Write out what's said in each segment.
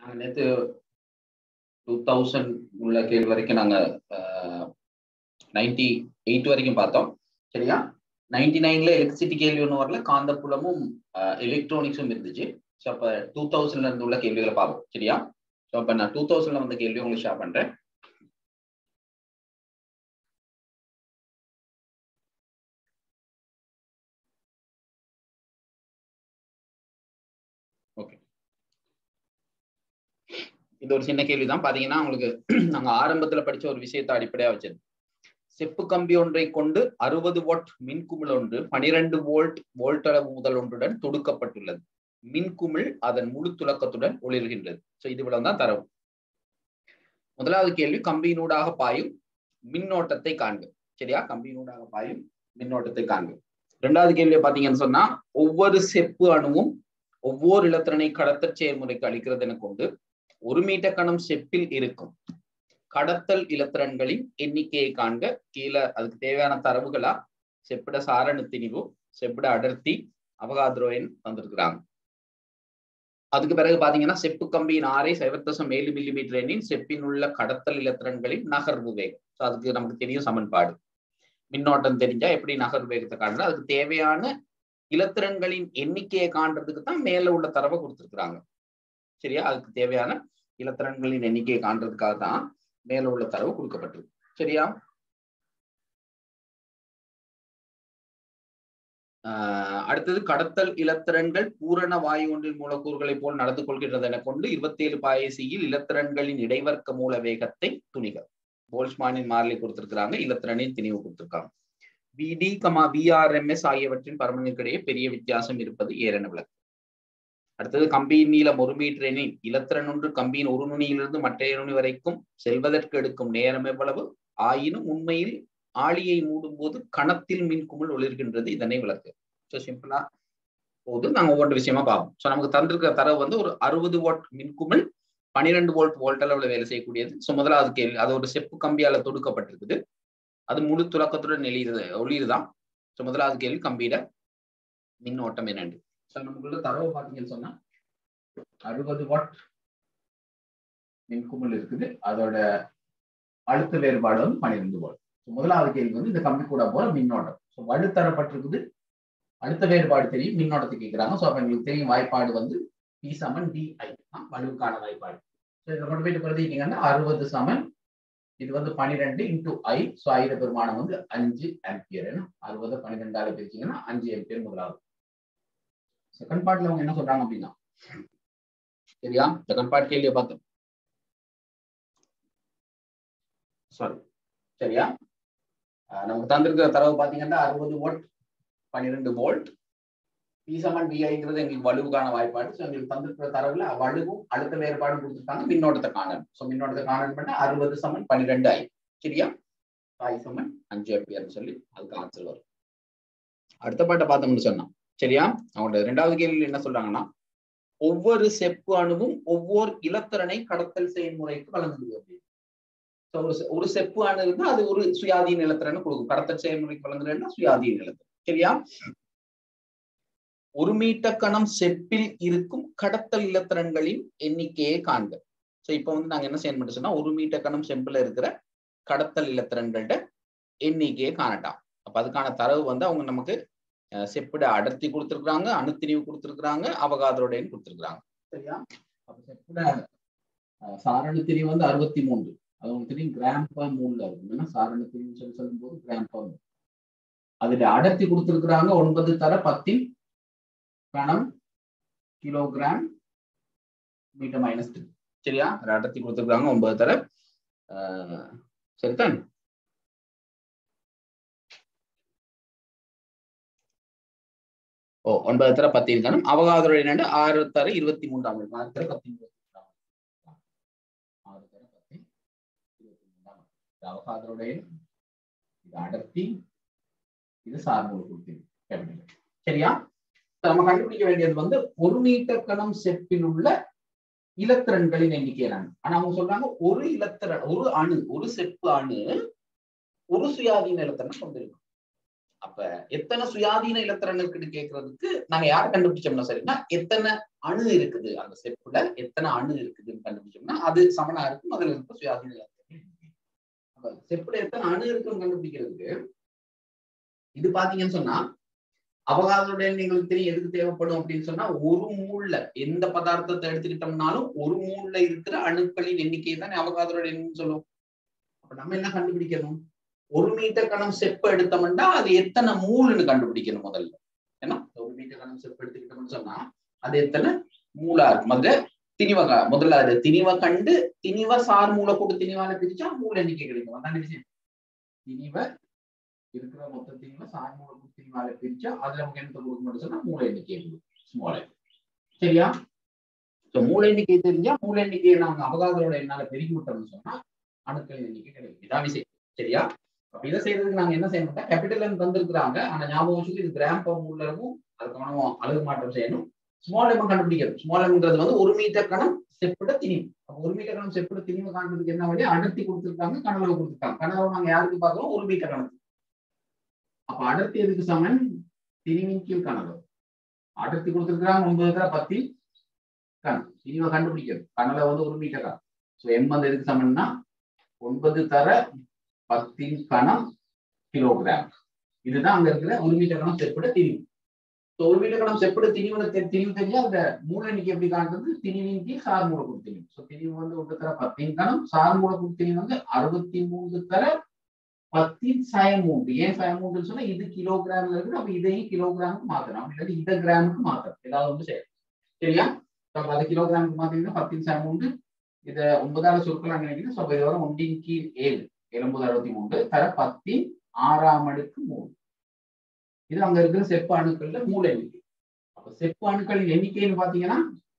நேற்று 2000 உள்ள கேள்வி வரைக்கும் நாங்க 98 வரைக்கும் பார்த்தோம். சரியா? 99ல எலக்ட்ரிசிட்டி கேள்வி ஒன்றும் வரல, காந்தப்புலமும் எலக்ட்ரானிக்ஸும் இருந்துச்சு. ஸோ அப்போ 2000ல இருந்து உள்ள கேள்விகளை பார்ப்போம். சரியா? ஸோ அப்போ நான் 2000ல வந்த கேள்வி உங்களுக்கு ஷேர் பண்றேன். ஓகே, இது ஒரு சின்ன கேள்விதான். பாத்தீங்கன்னா உங்களுக்கு நாங்க ஆரம்பத்துல படிச்ச ஒரு விஷயத்தை அடிப்படையா வச்சிருக்கோம். செப்பு கம்பி ஒன்றை கொண்டு 60 வாட் மின்குமிழ் ஒன்று 12 வோல்ட் அளவு முதல் ஒன்றுடன் தொடுக்கப்பட்டுள்ளது. மின்குமிழ் அதன் முழு துலக்கத்துடன் ஒளிர்கின்றது. ஸோ இது இவ்வளவுதான் தரவு. முதலாவது கேள்வி, கம்பியினூடாக பாயும் மின்னோட்டத்தை காண்க. சரியா? கம்பியினூடாக பாயும் மின்னோட்டத்தை காண்க. இரண்டாவது கேள்வியை பாத்தீங்கன்னு சொன்னா, ஒவ்வொரு செப்பு அணுவும் ஒவ்வொரு இலத்திரனை கடத்தல் செயல்முறைக்கு அளிக்கிறது என கொண்டு 1 மீட்டர் கணம் செப்பில் இருக்கும் கடத்தல் இலத்திரன்களின் எண்ணிக்கையை காண்க. கீழே அதுக்கு தேவையான தரவுகளா செப்பிட சாரண திணிவு, செப்பிட அடர்த்தி, அவகாத்ரோ எண் தந்திருக்கிறாங்க. அதுக்கு பிறகு பாத்தீங்கன்னா, செப்பு கம்பியின் ஆரை 0.7 மில்லிமீட்டர் எண்ணின் செப்பின் உள்ள கடத்தல் இலத்திரன்களின் நகர்வு வேகம். அதுக்கு நமக்கு தெரியும் சமன்பாடு. மின்னோட்டம் தெரிஞ்சா எப்படி நகர்வு வேகத்தை காண்றது, அதுக்கு தேவையான இலத்திரன்களின் எண்ணிக்கையை காண்றதுக்கு தான் மேல உள்ள தரவை கொடுத்திருக்கிறாங்க. சரியா? அதுக்கு தேவையான இலத்திரன்களின் எண்ணிக்கையை காண்றதுக்காக தான் மேல உள்ள தரவு கொடுக்கப்பட்டிருக்கு. சரியா? அடுத்தது, கடத்தல் இலத்திரன்கள் பூரண வாயு ஒன்றின் மூலக்கூறுகளை போல் நடந்து கொள்கின்றது என கொண்டு 27 பாயசியில் இலத்திரன்களின் இடைவர்க்க மூல வேகத்தை துணிக. போல்ஸ்மானின் மாறிலி கொடுத்திருக்கிறாங்க, இலத்திரனின் திணிவு கொடுத்திருக்காங்க. விடி, விஆர்எம்எஸ் ஆகியவற்றின் பரமனுக்கிடையே பெரிய வித்தியாசம் இருப்பது ஏரென விளக்கு. அடுத்தது, கம்பியின் நீளம் 1 மீட்டர் எனில் இலத்திரன் ஒன்று கம்பியின் ஒரு நுனியிலிருந்து மற்ற நுனி வரைக்கும் செல்வதற்கு எடுக்கும் நேரம் எவ்வளவு? ஆயினும் உண்மையில் ஆளியை மூடும் போது கணத்தில் மின்குமிழ் ஒளிர்கின்றது. இதனை விளக்கு. ஸோ சிம்பிளா போது நாங்க ஒவ்வொரு விஷயமா பார்ப்போம். ஸோ நமக்கு தந்திருக்கிற தரவு வந்து ஒரு 60 வாட் மின்குமிழ் 12 வோல்ட் அளவுல வேலை செய்யக்கூடியது. ஸோ முதலாவது கேள்வி, அது ஒரு செப்பு கம்பியால தொடுக்கப்பட்டிருக்குது, அது முழு துலக்கத்துடன் ஒளிருதான். ஸோ முதலாவது கேள்வி, கம்பியிட மின்னோட்டம் என்னண்டு. ஸோ நமக்குள்ள தரவு பார்த்தீங்கன்னு சொன்னா 60 வாட் மின்குமிழ் இருக்குது, அதோட அழுத்த வேறுபாடு வந்து 12 வோல்ட். முதலாவது கேள்வி வந்து இந்த கம்பி கூட போற மின்னோட்டம். ஸோ வலு தரப்பட்டிருக்குது, அழுத்த வேறுபாடு தெரியும், மின்னோட்டத்தை கேட்கிறாங்க. ஸோ அப்ப எங்களுக்கு தெரியும் வாய்ப்பாடு வந்து P = DI, வலுவுக்கான வாய்ப்பாடு. ஸோ இதை கொண்டு போயிட்டு பிரதிக்கிட்டீங்கன்னா 60 சமன் இது வந்து 12 × I. ஸோ I பெருமானம் வந்து 5 ஆம்பியர். 60 12ஆல பிரிச்சீங்கன்னா 5 ஆம்பியர் முதலாவது. செகண்ட் பார்ட்ல அவங்க என்ன சொல்றாங்க அப்படின்னா, சரியா? செகண்ட் பார்ட் கேள்வியை பார்த்தோம். சாரி, சரியா? நமக்கு தந்திருக்கிற தரவு பாத்தீங்கன்னா 60 வாட் 12 வோல்ட். P = DIங்கிறது எங்களுக்கு வலுவுக்கான வாய்ப்பாடு. ஸோ எங்களுக்கு தந்திருக்கிற தரவுல வலுவும் அழுத்த வேறுபாடும் கொடுத்துருக்காங்க, மின்னோட்டத்தை காணணும். ஸோ மின்னோட்டத்தை காணணும் பண்ணா 60 = 12I. சரியா? I = 5 ஆம்பியர்னு சொல்லி அதுக்கு ஆன்சர் வரும். அடுத்த பாட்டை பார்த்தோம்னு சொன்னா, சரியா? அவங்களோட இரண்டாவது கேள்வியில் என்ன சொல்றாங்கன்னா, ஒவ்வொரு செப்பு அணுவும் ஒவ்வொரு இலத்திரனை கடத்தல் செயல்முறைக்கு வழங்குது அப்படின்னு. ஒரு செப்பு அணு இருந்தா அது ஒரு சுயாதீன இலத்திரனை கொடுக்கும். கடத்தல் செயல்முறைக்கு வழங்குறதுன்னா சுயாதீன இலத்திரன். சரியா? 1 மீட்டர் கணம் செப்பில் இருக்கும் கடத்தல் இலத்திரன்களின் எண்ணிக்கையை காண்க. சோ இப்ப வந்து நாங்க என்ன செய்யணும் சொன்னா, 1 மீட்டர் கணம் செம்பில் இருக்கிற கடத்தல் இலத்திரன்களோட எண்ணிக்கையை காணட்டாம். அப்ப அதுக்கான தரவு வந்து அவங்க நமக்கு செப்பிட அடர்த்தி கொடுத்திருக்காங்க, அணுத்திணிவு கொடுத்திருக்காங்க, அவகாத்ரோ எண் கொடுத்திருக்காங்க. சரியா? அப்ப செப்பிட சாரண திணிவு வந்து 63. அது உங்களுக்கு தெரியும் கிராம்/மோல்ல இருக்கும். ஏன்னா சாரண திணிவு சொல்லும் போது கிராம்/மோல். அதுல அடர்த்தி கொடுத்திருக்கிறாங்க 9 தர 10 கணம் கிலோகிராம் மீட்டர் -3. சரியா? அடர்த்தி கொடுத்திருக்காங்க 9 தர சரிதான். ஓ 9 தர 10 கணம். அவகாத்ரோ எண் 6 தர 23 ஆகும். 6 தர 10 அவகாத்ரோ எண், இது அடர்த்தி, இது சார்பு கொடுத்திருக்கு. சரியா? நம்ம கண்டுபிடிக்க வேண்டியது வந்து 1 மீட்டர் கணம் செப்பில் உள்ள இலத்திரன்களின் எண்ணிக்கை. ஆனா அவங்க சொல்றாங்க ஒரு இலத்திரன், ஒரு அணு, ஒரு செப்பு அணு ஒரு சுயாதீன இலத்திரனை கொண்டிருக்கும். அப்ப எத்தனை சுயாதீன இலத்திரன் இருக்குன்னு கேட்கறதுக்கு நாங்க யார் கண்டுபிடிச்சோம்னா சரின்னா எத்தனை அணு இருக்குது அந்த செப்புல எத்தனை அணு இருக்குதுன்னு கண்டுபிடிச்சோம்னா அது சமனா இருக்கும். அதுல இருக்க சுயாதீன இலத்திரன். அப்ப செப்புல எத்தனை அணு இருக்குன்னு கண்டுபிடிக்கிறதுக்கு இது பாத்தீங்கன்னு சொன்னா அவகாதரோட எண் எங்களுக்கு தெரியும் எதுக்கு தேவைப்படும் அப்படின்னு சொன்னா ஒரு மூல்ல எந்த பதார்த்தத்தை எடுத்துக்கிட்டோம்னாலும் ஒரு மூல்ல இருக்கிற அணுக்களின் எண்ணிக்கை தான் அவகாதரோட எண்ணுன்னு சொல்லுவோம். அப்ப நம்ம என்ன கண்டுபிடிக்கணும்? 1 மீட்டர் கனம் செப்பு எடுத்தோம்னா அது எத்தனை மூலுன்னு கண்டுபிடிக்கணும் முதல்ல. ஏன்னா 1 மீட்டர் கனம் செப்பு எடுத்துக்கிட்டோம்னு சொன்னா அது எத்தனை மூலா இருக்கும். முதல்ல அது திணிவை கண்டு திணிவை சார் மூளை கூட்டு திணிவால பிரிச்சா மூல எண்ணிக்கை கிடைக்கும். அதான் விஷயம். திணிவை இருக்கிற மொத்த திணிவை சார் மூளை கூட்டு திணிவால பிரிச்சா அதுல நமக்கு என்ன கொடுக்கணும்னு சொன்னா மூல எண்ணிக்கை ஸ்மால். சரியா? மூல எண்ணிக்கை தெரிஞ்சா மூல எண்ணிக்கையை நாங்க அவகாதரோட எண்ணால பெருக்கி விட்டோம்னு சொன்னா அணுக்களின் எண்ணிக்கை கிடைக்கும். இதான் விஷயம். சரியா? இதை செய்யறதுக்கு நாங்க என்ன செய்யணும்? கேபிட்டல் தந்திருக்கிறாங்க. ஆனா ஞாபகம் வச்சுட்டு இது கிராம் பர் மூல்ல இருக்கும். அதுக்கான அழகு மாற்றம் செய்யணும். ஸ்மால் எம் கண்டுபிடிக்கணும். ஸ்மால் எம்ன்றது வந்து 1 மீட்டர் கனம் செப்பிட திணிவு. 1 மீட்டர் கனம் செப்பிட திணிவு காண்றதுக்கு என்ன வழி? அடர்த்தி கொடுத்துருக்காங்க, கனவுல கொடுத்துருக்காங்க. கனவு நாங்க யாருக்கு பார்க்கிறோம்? 1 மீட்டர் கணக்கு. அப்ப அடர்த்தி எதுக்கு சமன்? திணிவின் கீழ் கனவு. அடர்த்தி கொடுத்துருக்காங்க 9 10 கணம். திணிவை கண்டுபிடிக்கணும். கனவுல வந்து 1 மீட்டர் கணம். ஸோ எம் வந்து எதுக்கு சமன்னா 9 தர 10 கணம் கிலோகிராம். இதுதான் அங்க இருக்கிற 1 மீட்டர் கணம் செப்பிட திணிவு. 1 மீட்டர் கணம் செப்பிட திணிவு தெரிஞ்சா அந்த மூல எண்ணிக்கை எப்படி காண்றது? திணிவின் கீழ் சார் மூல கொடுத்திணிவு. ஸோ திணிவு வந்து 1 தர 10 கணம், சார் மூல கொடுத்திணிவு வந்து 63 தர 10 -3. ஏன் 3 சொன்னா இது கிலோகிராம்ல இருக்குது. அப்ப இதையும் கிலோகிராமுக்கு மாத்தணும். இல்லாட்டி இதை கிராமுக்கு மாத்தணும். ஏதாவது ஒன்று செய்யணும். சரியா? அது கிலோகிராமுக்கு மாத்தீங்கன்னா 10 -3 இதை 9ஆல சுருக்கலாம் நினைக்கிறேன். ஸோ இது வரும் 1 கீழ் 7 763 தர 10 6ஆம் அடுக்கு 3. இது அங்க இருக்கிற செப்பு அணுக்கள்ல மூல எண்ணிக்கை. அப்ப செப்பு அணுக்களின் எண்ணிக்கைன்னு பாத்தீங்கன்னா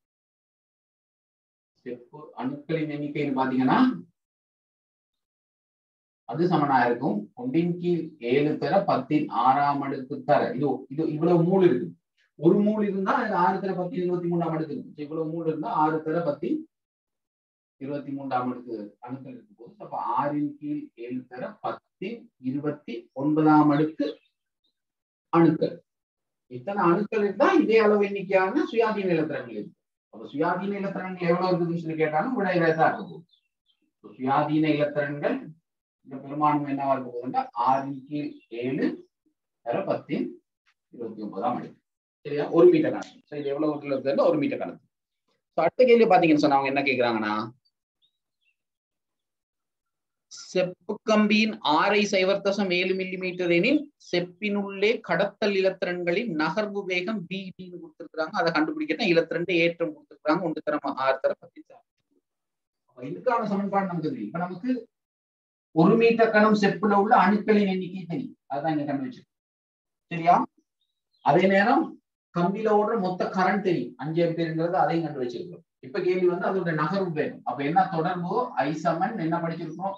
அது சமனா இருக்கும் 1 கீழ் 7 தர 10 6ஆம் அடுக்கு தர இது இவ்வளவு மூல் இருக்கு. ஒரு மூல் இருந்தா 6 தர 10 23ஆம் அடுக்கு இருக்கு. இவ்வளவு மூல் இருந்தா 6 தர 10 23ஆம் அடுக்கு அணுக்கள் இருக்கும் போது அப்ப 6 கீழ் 7 தர 10 29ஆம் அடுக்கு அணுக்கள். இத்தனை அணுக்கள் இருந்தா இதே அளவு எண்ணிக்கையான சுயாதீன இலத்திரன்கள் இருக்கு. அப்ப சுயாதீன இலத்திரன்கள் எவ்வளவு இருக்குதுன்னு சொல்லி கேட்டாலும் விட இதான் இருக்கும். சுயாதீன இலத்திரன்கள் இந்த பெரும்பான்மை என்னவா இருக்க போகுதுன்னா 6 கீழ் 7 தர 10 29ஆம் அடுக்கு. சரியா? 1 மீட்டர் கணக்கு. இது எவ்வளவு இருக்குதுன்னா 1 மீட்டர் கணக்கு. அடுத்த கேள்வி பாத்தீங்கன்னு சொன்னா அவங்க என்ன கேட்கிறாங்கன்னா செப்பு கம்பியின் 6.7 மில்லிமீட்டர் எனில் செப்பினுள்ளே கடத்தல் இலத்திரன்களின் நகர்வு வேகம் BDன்னு கொடுத்திருக்காங்க. அதை கண்டுபிடிக்கணும். இலத்திரண்டு ஏற்றம் கொடுத்திருக்காங்க. 1 தர 6 தர 10. இதுக்கான சமன்பாடு நமக்கு தெரியும். இப்ப நமக்கு 1 மீட்டர் கணம் செப்புல உள்ள அணுக்களின் எண்ணிக்கை தெரியும். அதுதான் இங்க கண்டுபிடிச்சு. சரியா? அதே நேரம் கம்பியில ஓடுற மொத்த கரண்ட் தெரியும் 5 ஆம்பியர்ங்கிறது அதையும் கண்டு வச்சிருக்கோம். இப்ப கேள்வி வந்து அதோட நகர்வு வேகம். அப்ப என்ன தொடர்போ I சமன் என்ன படிச்சிருக்கோம்?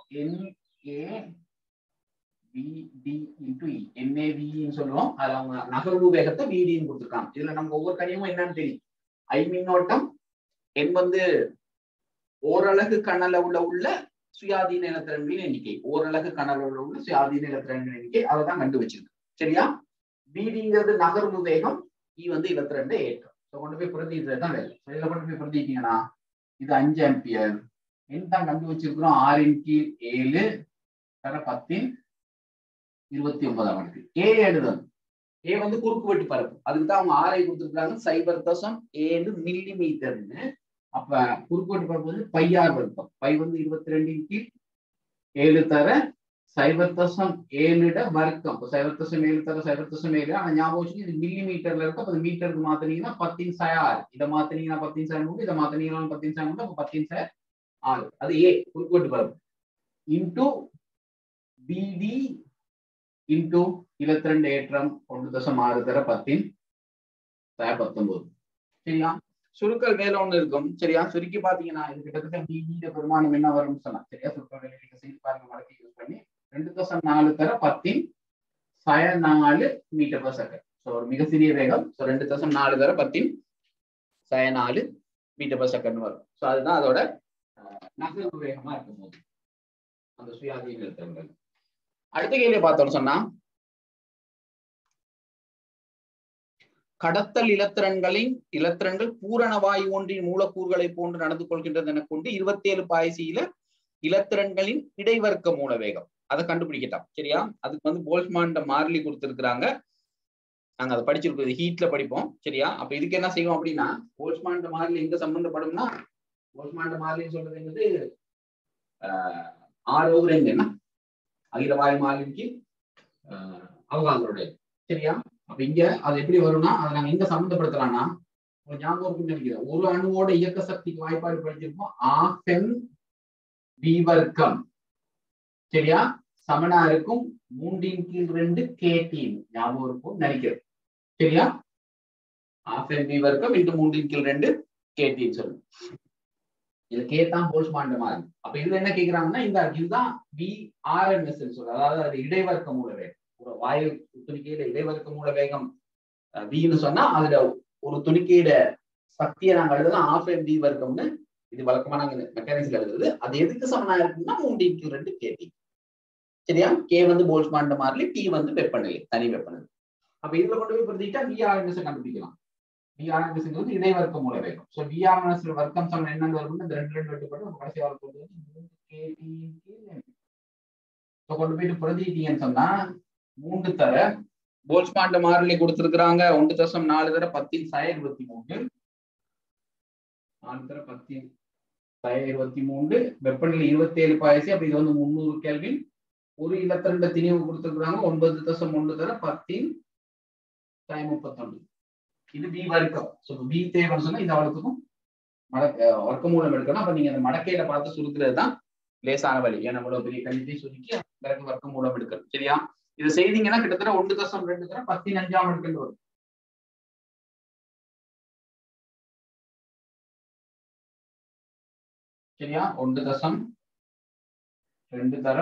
NAVE சொல்லுவோம். அதுல அவங்க நகர்வு வேகத்தை VDன்னு கொடுத்துருக்காங்க. இதுல நம்ம ஒவ்வொரு கணியமும் என்னன்னு தெரியும். I மின்னோட்டம் N வந்து ஓரலகு கனளவுல உள்ள சுயாதீன இலத்திரன்களின் எண்ணிக்கை. ஓரலகு கனளவுல உள்ள சுயாதீன இலத்திரன்களின் எண்ணிக்கை அதை தான் கண்டு வச்சிருக்கு. சரியா? VDங்கிறது நகர்வு வேகம், E வந்து இலத்திரண்ட ஏற்றம். கொண்டு போய் பிரதிதான் வேலை. இதுல கொண்டு போய் பிரதிட்டீங்கன்னா இது 5 ஆம்பியர். என்ன தான் கண்டு வச்சிருக்கிறோம்? 6 கீழ் 7 தர 10 29ஆம் அடுக்கு. A எழுதணும். A வந்து குறுக்கு வெட்டு பரப்பு. அதுக்கு தான் அவங்க 6 கொடுத்துருக்காங்க. 0.7 மில்லிமீட்டர்னு. அப்ப குறுக்கு வெட்டு பரப்பு வந்து πr வர்க்கம். π வந்து 22 கீழ் 7 தர 0.7 வர்க்கம். 0.7 தர 0.7. ஆனா ஞாபகம் வச்சு இது மில்லிமீட்டர்ல இருக்கு. அப்ப மீட்டருக்கு மாத்தினீங்கன்னா 10/6. இதை மாத்தினீங்கன்னா 10/3. இதை மாத்தினீங்கன்னா 10/3. அப்ப 10/6. அது A குறுக்குவெட்டு பரப்பு இன்டு BD இன்டு இலத்திரண்டு ஏற்றம் 1.6 தர 10/19. சரியா? சுருக்கல் மேல ஒண்ணு இருக்கும். சரியா? சுருக்கி பாத்தீங்கன்னா இது கிட்டத்தட்ட BD பெருமானம் என்ன வரும்னு சொன்னா. சரியா? சுருக்கல் நீங்க செய்து பாருங்க. மடக்கி யூஸ் பண்ணி 2.4 தர 10/4 மீட்டர் பர் செகண்ட். ஒரு மிக சிறிய வேகம். 2.4 தர 10/4 மீட்டர் பர் செகண்ட் வரும். அதுதான் அதோட நகர்வு வேகமா இருக்கும் போது அந்த சுயாதீன இலத்திரன்கள். அடுத்த கேள்வி பார்த்தோம்னு சொன்னா கடத்தல் இலத்திரன்கள் பூரண வாயு ஒன்றின் மூலக்கூறுகளை போன்று நடந்து கொள்கின்றது என கொண்டு 27 பாய்சியில இலத்திரன்களின் இடைவர்க்க மூல வேகம் அதை கண்டுபிடிக்கட்டாம். சரியா? அதுக்கு வந்து போல்ட்ஸ்மான் மாறிலி கொடுத்திருக்கிறாங்க. நாங்க அதை படிச்சிருக்கோம், ஹீட்ல படிப்போம். சரியா? அப்ப இதுக்கு என்ன செய்வோம் அப்படின்னா, போல்ட்ஸ்மான் மாறிலி எங்க சம்பந்தப்படும்னா, போல்ட்ஸ்மான் மாறிலின்னு சொல்றது என்னது, R/2 என்ன அகில வாயு மாறிலிக்கு அவகாந்தருடைய. சரியா? அப்ப இங்க அது எப்படி வரும்னா, அதை நாங்க எங்க சம்பந்தப்படுத்தலாம்னா, ஒரு ஞாபகம் நினைக்கிறேன், ஒரு அணுவோட இயக்க சக்திக்கு வாய்ப்பாடு படிச்சிருப்போம், R/v வர்க்கம். சரியா? சமனா இருக்கும் 3/2 kT. ஞாபகம் இருக்கும் நினைக்கிறேன். சரியா? R/v வர்க்கம் × 3/2 kT சொல்லுங்க. இது கே தான் போல்ட்ஸ்மான் மாறிலி. அப்ப இதுல என்ன கேக்குறாங்கன்னா, இதுதான் VRMS சொல்றது, அதாவது அது இடைவர்க்க மூல வேகம். ஒரு வாயு துணிக்கையில இடைவர்க்க மூல வேகம் வின்னு சொன்னா, அதுல ஒரு துணிக்கையிட சக்தியை நாங்க எழுதலாம் R/v வர்க்கம்னு. இது வழக்கமா நாங்க மெக்கானிக்ஸ்ல எழுதுறது. அது எதுக்கு சமனா இருக்குன்னா 3/2 kT. சரியா? கே வந்து போல்ட்ஸ்மான் மாறிலி, டி வந்து வெப்பநிலை, தனி வெப்பநிலை. அப்ப இதுல கொண்டு போய் பிரதிட்டா VRMS கண்டுபிடிக்கலாம். VRMS வந்து இடைவர்க்க மூல வேகம். சோ VRMS வர்க்கம் சமம் என்னன்னு வரும்னா, இந்த 2 வெட்டுப்பட்டு கடைசி வர போகுது 3 kT. கொண்டு போயிட்டு பிரதிட்டீங்கன்னு சொன்னா 3 தர போல்ட்ஸ்மான் மாறிலி கொடுத்திருக்கிறாங்க 1.4 தர 10⁻23 4 தர 10⁻23 வெப்பநிலை 27 பாய்ச்சி. அப்ப இது வந்து 300 கெல்வின். ஒரு இலத்திரண்ட திணிவு கொடுத்திருக்கிறாங்க 9.1 தர 10⁻31. இது V வர்க்கம். V தேவைன்னு சொன்னா இது அவளுக்கும் வர்க்க மூலம் எடுக்கணும். அப்ப நீங்க அந்த மடக்கையில பார்த்து சுருக்கிறது தான் லேசான வழி. ஏன்னா இவ்வளவு பெரிய கணித்தை சுருக்கி பிறகு வர்க்க மூலம் எடுக்கணும். சரியா? இது செய்தீங்கன்னா கிட்டத்தட்ட 1.2 தர 10⁻5 எடுக்கணும் வரும். சரியா? 1.2 தர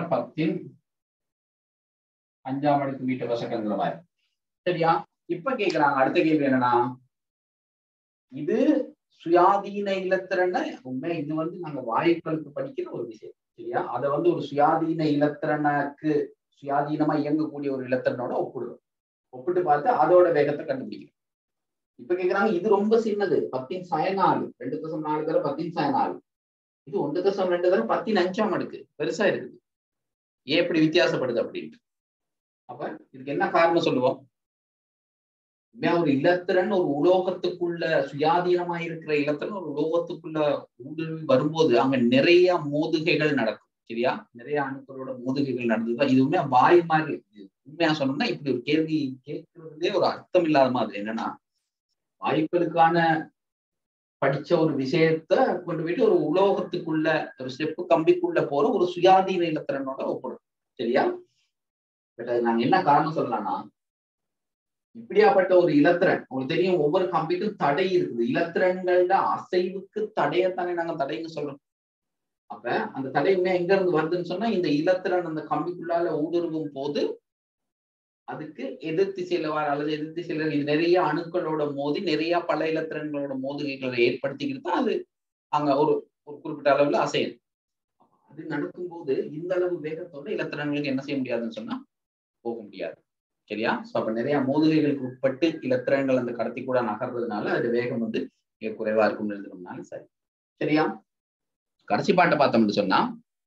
10⁻5 மீட்டர்/செகண்ட் மாதிரி. சரியா? இப்ப கேக்குறாங்க அடுத்த கேள்வி என்னன்னா, இது சுயாதீன இலத்திரனை உண்மை, இது வந்து நாங்க வாயுக்களுக்கு படிக்கிற ஒரு விஷயம். சரியா? அதை வந்து ஒரு சுயாதீன இலத்திரனுக்கு சுயாதீனமா இயங்கக்கூடிய ஒரு இலத்திரனோட ஒப்பிடுறோம். ஒப்பிட்டு பார்த்து அதோட வேகத்தை கண்டுபிடிக்கிறோம். இப்ப கேக்குறாங்க இது ரொம்ப சின்னது 10⁻4 2.4 தர 10⁻4. இது 1.2 தர 10⁻5 பெருசா இருக்குது. ஏன் இப்படி வித்தியாசப்படுது அப்படின்ட்டு. அப்ப இதுக்கு என்ன காரணம் சொல்லுவோம்? ஒரு இலத்திரன் ஒரு உலோகத்துக்குள்ள சுயாதீனமா இருக்கிற இலத்திரன் ஒரு உலோகத்துக்குள்ள ஊடுருவி வரும்போது அங்க நிறைய மோதுகைகள் நடக்கும். சரியா? நிறைய அணுக்களோட மோதுகைகள் நடந்ததுதான். இது உண்மையா வாயு மாதிரி. உண்மையா சொன்னோம்னா இப்படி ஒரு கேள்வி கேட்கறதுலே ஒரு அர்த்தம் இல்லாத மாதிரி. என்னன்னா, வாயுக்களுக்கான படிச்ச ஒரு விஷயத்த கொண்டு போயிட்டு ஒரு உலோகத்துக்குள்ள ஒரு ஸ்டெப்பு கம்பிக்குள்ள போற ஒரு சுயாதீன இலத்திரனோட ஒப்பிடும். சரியா? பட் அது நாங்க என்ன காரணம் சொல்லலாம்னா, இப்படியாப்பட்ட ஒரு இலத்திரன், உங்களுக்கு தெரியும் ஒவ்வொரு கம்பிக்கும் தடை இருக்குது. இலத்திரன்களோட அசைவுக்கு தடையத்தானே நாங்க தடைன்னு சொல்றோம். அப்ப அந்த தடையுமே எங்க இருந்து வருதுன்னு சொன்னா, இந்த இலத்திரன் அந்த கம்பிக்குள்ளால ஊடுருவும் போது அதுக்கு எதிர் திசையில வர அல்லது எதிர் திசையில நிறைய அணுக்களோட மோதி நிறைய பல இலத்திரன்களோட மோதுகைகளை ஏற்படுத்திக்கிட்டு தான் அது அங்க ஒரு குறிப்பிட்ட அளவுல அசையுது. அது நடக்கும்போது இந்த அளவு வேகத்தோட இலத்திரன்களுக்கு என்ன செய்ய முடியாதுன்னு சொன்னா போக முடியாது. சரியா? அப்ப நிறைய மோதுகைகளுக்கு உட்பட்டு இலத்திரன்கள் அந்த கடத்தி கூட நகர்றதுனால அது வேகம் வந்து மிக குறைவா இருக்கும்னு எழுதுனோம்னால சரி. சரியா? கடைசி பாட்டை பார்த்தோம்னு சொன்னா,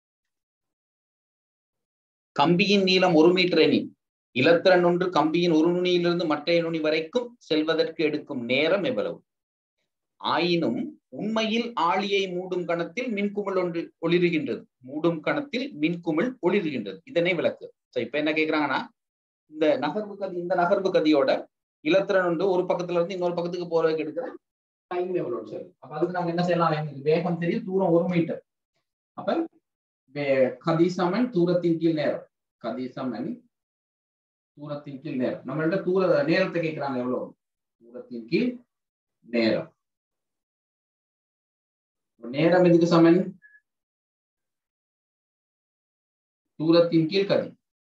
கம்பியின் நீளம் 1 மீட்டர் எனில் இலத்திரன் ஒன்று கம்பியின் ஒரு நுனியிலிருந்து மற்ற நுனி வரைக்கும் செல்வதற்கு எடுக்கும் நேரம் எவ்வளவு? ஆயினும் உண்மையில் ஆழியை மூடும் கணத்தில் மின்குமிழ் ஒன்று ஒளிர்கின்றது. மூடும் கணத்தில் மின்குமிழ் ஒளிர்கின்றது. இதனை விளக்கு. இப்ப என்ன கேக்குறாங்கன்னா, இந்த நகர்வு கதியோட இலத்திரன் ஒன்று ஒரு பக்கத்துல இருந்து இன்னொரு பக்கத்துக்கு போறதுக்கு எடுக்கிற டைம் எவ்வளவு சரி. அப்ப அதுக்கு நாங்க என்ன செய்யலாம்? வேகம் தெரியும், தூரம் 1 மீட்டர். அப்ப கதி சமன் தூரத்தின் கீழ் நேரம். கதி சமன் தூரத்தின் கீழ் நேரம். நம்மள்ட்ட நேரத்தை கேட்கிறாங்க, எவ்வளவு? தூரத்தின் கீழ் நேரம். நேரம் எதுக்கு சமன்? தூரத்தின் கீழ் கதி.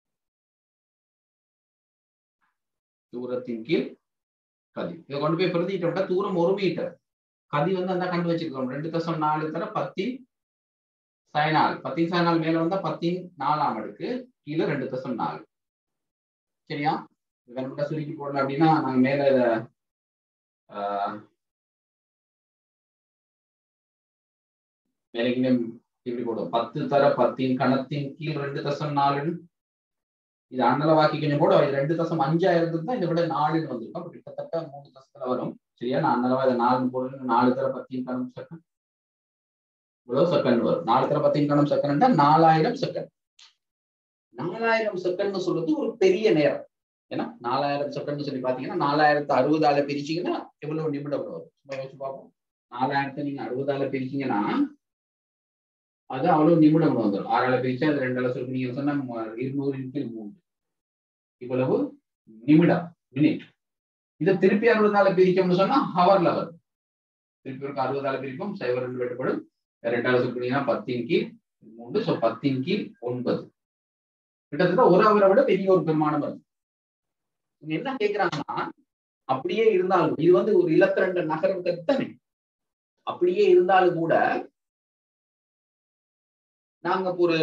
தூரத்தின் கீழ் கதி. இதை கொண்டு போய் பிரதிட்டோம்னா தூரம் 1 மீட்டர். கதி வந்து அந்த கண்டு வச்சிருக்கோம் 2.4 தர 10⁻4. 10⁻4 மேல வந்தா 10⁻4 கீழே 2.4. சரியா? சுருக்கி போடலாம் அப்படின்னா நாங்க மேல இப்படி போடும் 10 தர 10 கணத்தின் கீழ் 2.4 இது அன்னளவாக்கி கொஞ்சம் கூட 2.5 தான் இதை விட 4 வந்திருக்கும். கிட்டத்தட்ட 3 தசத்துல வரும். சரியா? நான் அன்னளவா இதை 4 போடுறது 4 தர 10 கணம் செகண்ட் இவ்வளவு செகண்ட் வரும். 4 தர 10 கணம் செகண்ட் 4000 செகண்ட். 4000 செகண்ட் சொல்றது ஒரு பெரிய நேரம். ஏன்னா 4000 செகண்ட் சொல்லி பாத்தீங்கன்னா 4060 பிரிச்சீங்கன்னா எவ்வளவு நிமிடம் வரும்? சும்மா யோசிச்சு பார்ப்போம். 4000 நீங்க 60 பிரிச்சீங்கன்னா அது அவ்வளவு நிமிடம் வந்துடும். 6 பிரிச்சா அது 2 சொல்லி நீங்க சொன்னா 200 இவ்வளவு நிமிடம் மினிட். இதை திருப்பி 60 பிரிக்கும்னு சொன்னா ஹவர்ல வரும். திருப்பி ஒரு 60 பிரிக்கும் 0 வெட்டப்படும். 2 சொல்லிங்கன்னா 10/3 ஸோ 10/9 கிட்டத்தட்ட ஒரு அவரை விட பெரிய ஒரு பெருமானம் வருது. என்ன கேட்கிறாங்கன்னா அப்படியே இருந்தாலும் இது ஒரு இலத்திரண்ட நகரம் தானே. அப்படியே இருந்தாலும் கூட நாங்க ஒரு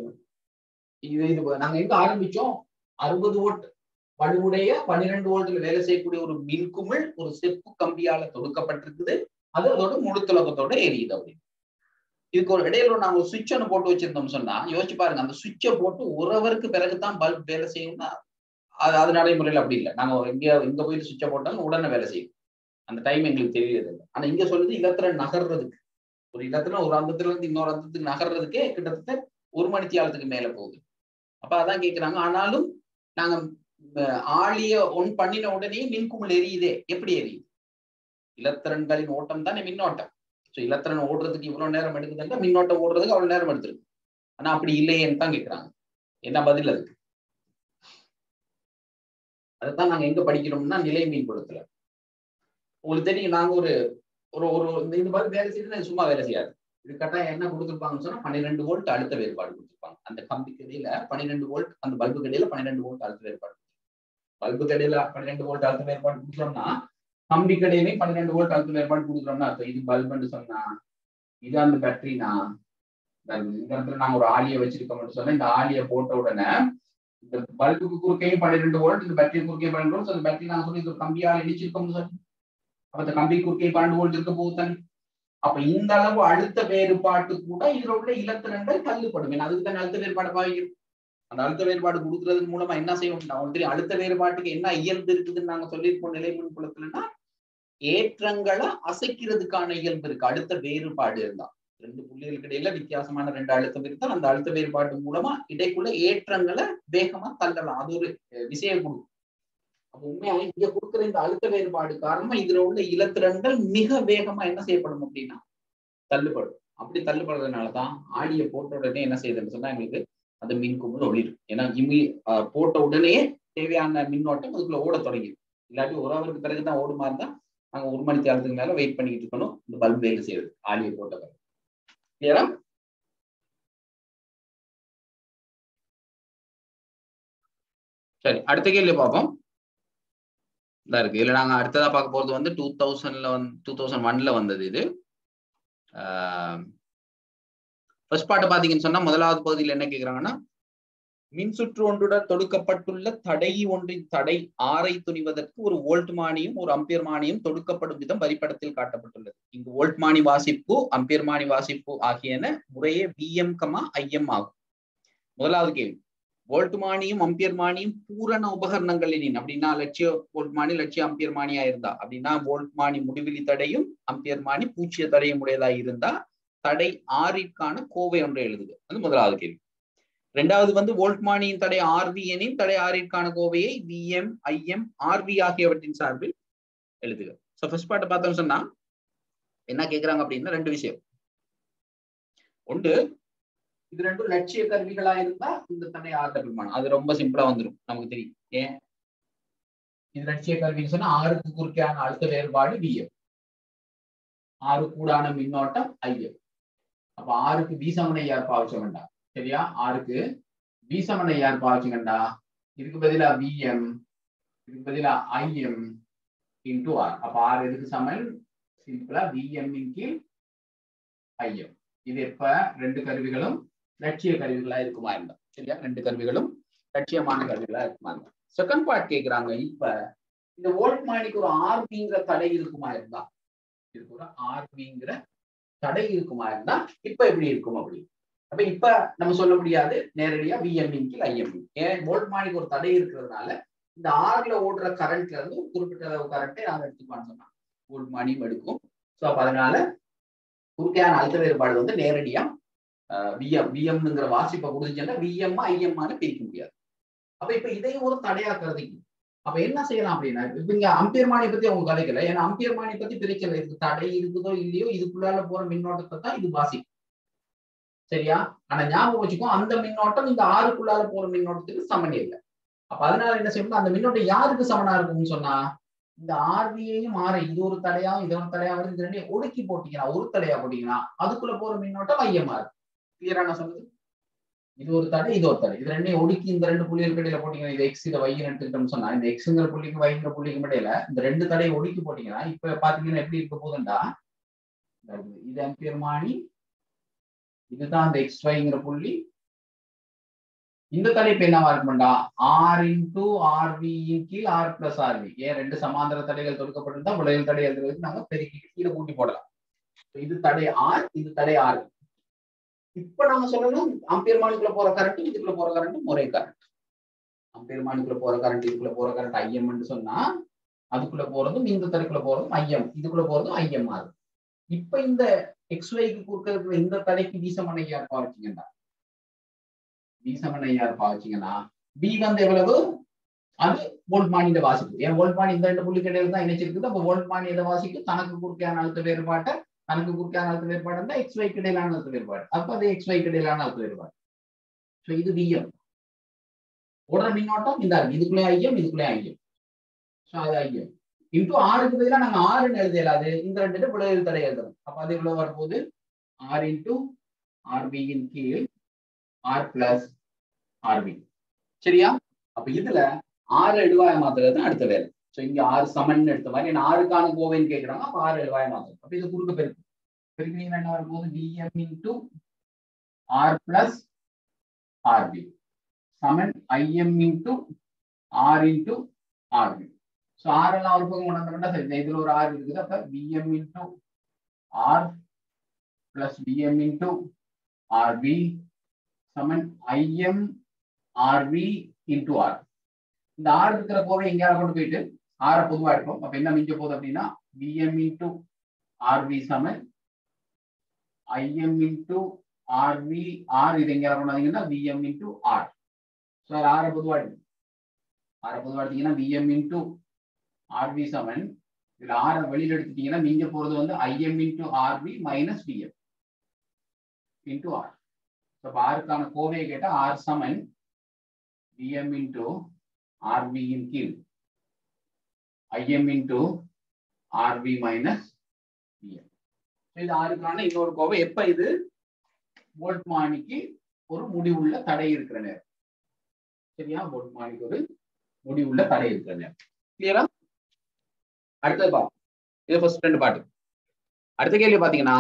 நாங்க எங்க ஆரம்பிச்சோம் 60 வோல்ட் வலுவுடைய 12 வோல்ட்ல வேலை செய்யக்கூடிய ஒரு மின்குமிழ் ஒரு செப்பு கம்பியால தொடுக்கப்பட்டிருக்குது. அது அதோட முழுத்துலகத்தோட எரியுது. அப்படின்னு இதுக்கு ஒரு இடையில நாங்க ஒரு சுவிட்ச் ஒன்று போட்டு வச்சிருந்தோம் சொன்னா யோசிச்சு பாருங்க. அந்த சுவிட்சை போட்டு ஒரு ஹவருக்கு பிறகுதான் பல்ப் வேலை செய்யும்னா அது நடைமுறையில் அப்படி இல்லை. நாங்க இங்க போயிட்டு சுவிட்சை போட்டாலும் உடனே வேலை செய்யும். அந்த டைம் எங்களுக்கு தெரியறது இல்லை. ஆனா இங்க சொல்லுது இலத்திரன் நகர்றதுக்கு ஒரு இலத்திரன் ஒரு அந்தத்துல இருந்து இன்னொரு அந்தத்துக்கு நகர்றதுக்கே கிட்டத்தட்ட 1 மணி தியாலத்துக்கு மேல போகுது. அப்ப அதான் கேட்கிறாங்க. ஆனாலும் நாங்க ஆளிய ஒன் பண்ணின உடனே மின்குமிழ் எரியுதே. எப்படி எரியுது? இலத்திரன்களின் ஓட்டம் தானே மின்னோட்டம். ஸோ இலத்திரன் ஓடுறதுக்கு இவ்வளவு நேரம் எடுக்குதுன்னா மின்னோட்டம் ஓடுறதுக்கு அவ்வளவு நேரம் எடுத்துருக்கு. ஆனா அப்படி இல்லையேன்னு தான் கேட்கிறாங்க. என்ன பதில் அதுக்கு? அதைத்தான் நாங்க எங்க படிக்கிறோம்னா நிலை மீன்புலத்துல. உங்களுக்கு தெரியும் நாங்க ஒரு இந்த மாதிரி வேலை செய்யறது சும்மா வேலை செய்யாது. இது கட்டாயம் என்ன கொடுத்துருப்பாங்கன்னு சொன்னா 12 வோல்ட் அழுத்த வேறுபாடு கொடுத்துருப்பாங்க. அந்த கம்பிக்கு இடையில 12 வோல்ட், அந்த பல்புக்கு இடையில 12 வோல்ட் அழுத்த வேறுபாடு. பல்புக்கு இடையில 12 வோல்ட் அழுத்த வேறுபாடு கொடுக்குறோம்னா கம்பிக்கு இடையிலே 12 வோல்ட் அழுத்த வேறுபாடு கொடுக்குறோம்னா இது பல்புன்னு சொன்னா இது அந்த பேட்டரினா இந்த இடத்துல நாங்க ஒரு ஆலியை வச்சிருக்கோம்னு சொன்னா இந்த ஆலியை போட்ட உடனே இந்த பல்புக்கு குறுக்கையும் 12 வோல்ட், இந்த பேட்டரி குறுக்கையும் 12 வோல்ட். அந்த பேட்டரி நாங்க சொல்லி இந்த கம்பியால் இடிச்சிருக்கோம்னு சொல்லி அப்ப இந்த கம்பி குறுக்கையும் 12 வோல்ட் இருக்க போகுது தானே. அப்ப இந்த அளவு அழுத்த வேறுபாட்டு கூட இதுல உள்ள இலத்திரன்கள் தள்ளுப்படும். ஏன்னா அதுக்கு தான் அழுத்த வேறுபாடு பாவிக்கும். அந்த அழுத்த வேறுபாடு கொடுக்கறது மூலமா என்ன செய்வோம்? அவங்களுக்கு தெரியும் அழுத்த வேறுபாட்டுக்கு என்ன இயல்பு இருக்குதுன்னு நாங்க சொல்லியிருப்போம் நிலை மின்புலத்துலன்னா ஏற்றங்களை அசைக்கிறதுக்கான இயல்பு இருக்கு. அழுத்த வேறுபாடு இருந்தா 2 புள்ளிகளுக்கு இடையில வித்தியாசமான 2 அழுத்தம் இருந்தால் அந்த அழுத்த வேறுபாடு மூலமா இடைக்குள்ள ஏற்றங்களை வேகமா தள்ளலாம். அது ஒரு விஷயம் கொடுக்கும். அப்ப உண்மையாக இங்க கொடுக்குற இந்த அழுத்த வேறுபாடு காரணமா இதுல உள்ள இலத்திரன்கள் மிக வேகமா என்ன செய்யப்படும் அப்படின்னா தள்ளுபடும். அப்படி தள்ளுபடுறதுனாலதான் ஆடிய போட்ட உடனே என்ன செய்யுதுன்னு சொன்னா எங்களுக்கு அந்த மின்குமிழ் ஒளிரும். ஏன்னா போட்ட உடனே தேவையான மின்னோட்டம் அதுக்குள்ள ஓட தொடங்கிடும். இல்லாட்டி ஒரு ஹவருக்கு பிறகுதான் ஓடுமா இருந்தா நாங்க 1 மணி நேரத்துக்கு மேல வெயிட் பண்ணிட்டு இருக்கணும் இந்த பல்ப் வேலை செய்யுது ஆடிய போட்ட பிறகு. கிளியரா? சரி, அடுத்த கேள்வி பார்ப்போம். இருக்கு இல்ல நாங்க அடுத்ததா பார்க்க போறது 2001ல வந்தது. இது ஃபர்ஸ்ட் பார்ட் பாத்தீங்கன்னு சொன்னா முதலாவது பகுதியில் என்ன கேக்குறாங்கன்னா மின்சுற்று ஒன்றுடன் தொடுக்கப்பட்டுள்ள தடை ஒன்றின் தடை ஆரை துணிவதற்கு ஒரு வோல்ட் மானியும் ஒரு அம்பியர் மானியும் தொடுக்கப்படும் விதம் வரிப்படத்தில் காட்டப்பட்டுள்ளது. இங்கு வோல்ட் மானி வாசிப்பு அம்பியர் மானி வாசிப்பு ஆகியன முறையே விஎம், ஐஎம் ஆகும். முதலாவது கேள்வி, வோல்ட் மானியும் அம்பியர் மானியும் பூரண உபகரணங்களின் அப்படின்னா லட்சிய வோல்ட் மானி லட்சிய அம்பியர் மானியா இருந்தா அப்படின்னா வோல்ட் மானி முடிவிலி தடையும் அம்பியர் மானி பூச்சிய தடையும் உடையதா இருந்தா தடை ஆறிற்கான கோவை ஒன்றை எழுதுக. அது முதலாவது கேள்வி. இரண்டாவது வோல்ட் மானியின் தடை ஆர்வி எனின் தடை ஆறிற்கான கோவையை விஎம், ஐஎம், ஆர்வி ஆகியவற்றின் சார்பில் எழுதுக. சோ ஃபர்ஸ்ட் பார்ட் பார்த்தோம்னு சொன்னா என்ன கேட்கிறாங்க அப்படின்னா 2 விஷயம். ஒன்று, இது 2 லட்சிய கருவிகளா இருந்தா இந்த தடை ஆர்ட பெருமானம் அது ரொம்ப சிம்பிளா வந்துடும், நமக்கு தெரியும். ஏன் இது லட்சிய கருவின்னு சொன்னா ஆறுக்கு குறுக்கான அழுத்த வேறுபாடு விஎம், 6 கூடான மின்னோட்டம் ஐஎம். அப்ப 6க்கு வீசமனை யார் பாவிச்ச வேண்டாம். சரியா? 6க்கு வீசமனை யார் பாவிச்சுங்கண்டா இதுக்கு பதிலா விஎம், இதுக்கு பதிலா ஐஎம் இன்டு ஆர். அப்ப ஆர் எதுக்கு சமன்? சிம்பிளா விஎம் இன் கீழ் ஐஎம். இது எப்ப 2 கருவிகளும் லட்சிய கருவிகளா இருக்குமா இருந்தா. சரியா? 2 கருவிகளும் லட்சியமான கருவிகளா இருக்குமா இருந்தா. செகண்ட் பார்ட் கேட்கிறாங்க, இப்ப இந்த வோல்ட்மானிக்கு ஒரு ஆர்பிங்கிற தடை இருக்குமா இருந்தா, இதுக்கு ஒரு ஆர்பிங்கிற தடை இருக்குமா இருந்தா இப்ப எப்படி இருக்கும் அப்படி. அப்ப இப்ப நம்ம சொல்ல முடியாது நேரடியா விஎம் கீழ் ஐஎம். ஏன் வோல்ட்மானிக்கு ஒரு தடை இருக்கிறதுனால இந்த ஆர்ல ஓடுற கரண்ட்ல இருந்து ஒரு குறிப்பிட்ட அளவு கரண்ட்டை யார் எடுத்துக்குவான்னு சொன்னா வோல்ட்மானியும் எடுக்கும். ஸோ அப்ப அதனால குறுக்கையான அழுத்த வேறுபாடு வந்து நேரடியா விஎம்ங்கிற வாசிப்பை கொடுத்துச்சுன்னா விஎம் ஐஎம்மானு பிரிக்க முடியாது. அப்ப இப்ப இதையும் ஒரு தடையா கருதிக்கும். அப்ப என்ன செய்யலாம் அப்படின்னா, இப்ப இங்க அம்பியர்மானி பத்தி அவங்க கதைக்கல. ஏன்னா அம்பியர்மானி பத்தி பிரிக்கல. இதுக்கு தடை இருக்குதோ இல்லையோ இதுக்குள்ளால போற மின்னோட்டத்தை தான் இது வாசிக்கும். சரியா? ஆனா ஞாபகம் வச்சுக்கோ, அந்த மின்னோட்டம் இந்த ஆறுக்குள்ளால போற மின்னோட்டத்துக்கு சமனே இல்லை. அப்ப அதனால என்ன செய்யணும், அந்த மின்னோட்டம் யாருக்கு சமனா இருக்கும்னு சொன்னா இந்த ஆர்வியையும் இது ஒரு தடையா இது ஒரு தடையா வருது, இது ரெண்டையும் ஒடுக்கி போட்டீங்கன்னா ஒரு தடையா போட்டீங்கன்னா அதுக்குள்ள போற மின்னோட்டம் ஐஎம்மா இருக்கு. கிளியரா நான் சொல்றது? இது ஒரு தடை இது ஒரு தடை, இது ரெண்டையும் ஒடுக்கி இந்த ரெண்டு புள்ளிகளுக்கு இடையில போட்டீங்கன்னா இது எக்ஸ் இதை வைன்னு எடுத்துக்கிட்டோம்னு சொன்னா இந்த எக்ஸுங்கிற புள்ளிக்கு வைங்கிற புள்ளிக்கு இடையில இந்த ரெண்டு தடையை ஒடுக்கி போட்டீங்கன்னா இப்ப பாத்தீங்கன்னா எப்படி இருக்க போகுதுண்டா, இது அம்பியர்மானி, இதுதான் அந்த எக்ஸ் வைங்கிற புள்ளி. இந்த தலைப்பு என்னவா இருக்கும்டா, ஆர் இன்டூ ஆர்வி கீழ் ஆர் பிளஸ் ஆர்வி. ஏன் ரெண்டு சமாந்தர தடைகள் தொடுக்கப்பட்டிருந்தா விளையல் தடை எழுதுறதுக்கு நாங்க பெருக்கி கீழே கூட்டி போடலாம். இது தடை ஆர், இது தடை ஆர். இப்ப நாம சொல்லணும் அம்பியர்மானிக்குள்ள போற கரண்ட் இதுக்குள்ள போற கரண்ட் ஒரே கரண்ட். அம்பியர்மானிக்குள்ள போற கரண்ட் இதுக்குள்ள போற கரண்ட் ஐஎம் சொன்னா அதுக்குள்ள போறதும் இந்த தடைக்குள்ள போறதும் ஐஎம், இதுக்குள்ள போறதும் ஐஎம் ஆகுது. இப்ப இந்த எக்ஸ் ஒய்க்கு குறுக்க இருக்கிற இந்த தடைக்கு வீசமனை யார் பாவச்சிங்கன்னா பாவச்சிங்கன்னா பி வந்து எவ்வளவு, அது வோல்ட்மானியோட வாசிப்பு. ஏன் வோல்ட்மானி இந்த ரெண்டு புள்ளி கிடையாது தான் இணைச்சிருக்குது. அப்ப வோல்ட்மானி எதை வாசிக்கும், தனக்கு குறுக்கையான அழுத்த வேறுபாட்டை, தனக்கு குறுக்கையான அழுத்த வேறுபாடு இருந்தா எக்ஸ் ஒய் இடையிலான அழுத்த வேறுபாடு, அப்ப அது எக்ஸ் ஒய் இடையிலான அழுத்த வேறுபாடு. ஸோ இது விஎம். ஓடுற மின்னோட்டம் இந்த இதுக்குள்ளே ஐஎம் இதுக்குள்ளே ஐஎம். ஸோ அது ஐஎம் இன்டூ ஆறுக்கு பதிலாக நாங்கள் ஆறுன்னு எழுத இயலாது, இந்த ரெண்டு விளைவு தடை எழுதுறோம். அப்ப அது இவ்வளவு வரும்போது ஆர் இன்டூ ஆர்பியின் கீழ் ஆர் பிளஸ் ஆர்பி. சரியா? அப்ப இதுல ஆறு எழுவாய மாத்துறது அடுத்த வேலை. சோ இங்க ஆறு சமன் எடுத்த மாதிரி என்ன ஆறுக்கான கோவைன்னு கேட்கறாங்க. அப்ப ஆறு எழுவாய மாத்துறது. அப்ப இது குறுக்க பெருக்கு பெருக்கினீங்கன்னா என்ன வரும்போது VM into R plus RP சமன் IM into R into RP. So R எல்லாம் ஒரு பக்கம் கொண்டாந்தோம்னா சரி, இதுல ஒரு ஆறு இருக்குது. அப்ப VM into R plus VM into RP சமன் ஐஎம் ஆர்வி இன்டூ ஆர். இந்த ஆறு இருக்கிற கோவை எங்கேயாவது கொண்டு போயிட்டு ஆரை பொதுவா இருக்கும். அப்ப என்ன மிஞ்ச போகுது அப்படின்னா விஎம் இன்டூ ஆர்வி சமன் ஐஎம் இன்டூ ஆர்வி ஆர். இது எங்கேயாவது கொண்டாந்தீங்கன்னா விஎம் இன்டூ ஆர். ஸோ அது ஆரை பொதுவா இருக்கும். ஆரை பொதுவா எடுத்தீங்கன்னா விஎம் இன்டூ ஆர்வி சமன், இதுல ஆரை வெளியில எடுத்துட்டீங்கன்னா மிஞ்ச போறது வந்து IM into RV minus VM into R. So ஆருக்கான கோவையை கேட்டா ஆர் சமன் விஎம் இன்டூ ஆர்வி இன் கீழ் IM into RV minus VM. இது ஆறுக்கான இன்னொரு கோவை. எப்ப இது வோல்ட்மானிக்கு ஒரு முடிவுள்ள தடை இருக்கிற நேரம். சரியா? வோல்ட்மானிக்கு ஒரு முடிவுள்ள தடை இருக்கிற நேரம். கிளியரா? அடுத்தது பாப்போம். இது ஃபர்ஸ்ட் ரெண்டு பாட்டு. அடுத்த கேள்வி பாத்தீங்கன்னா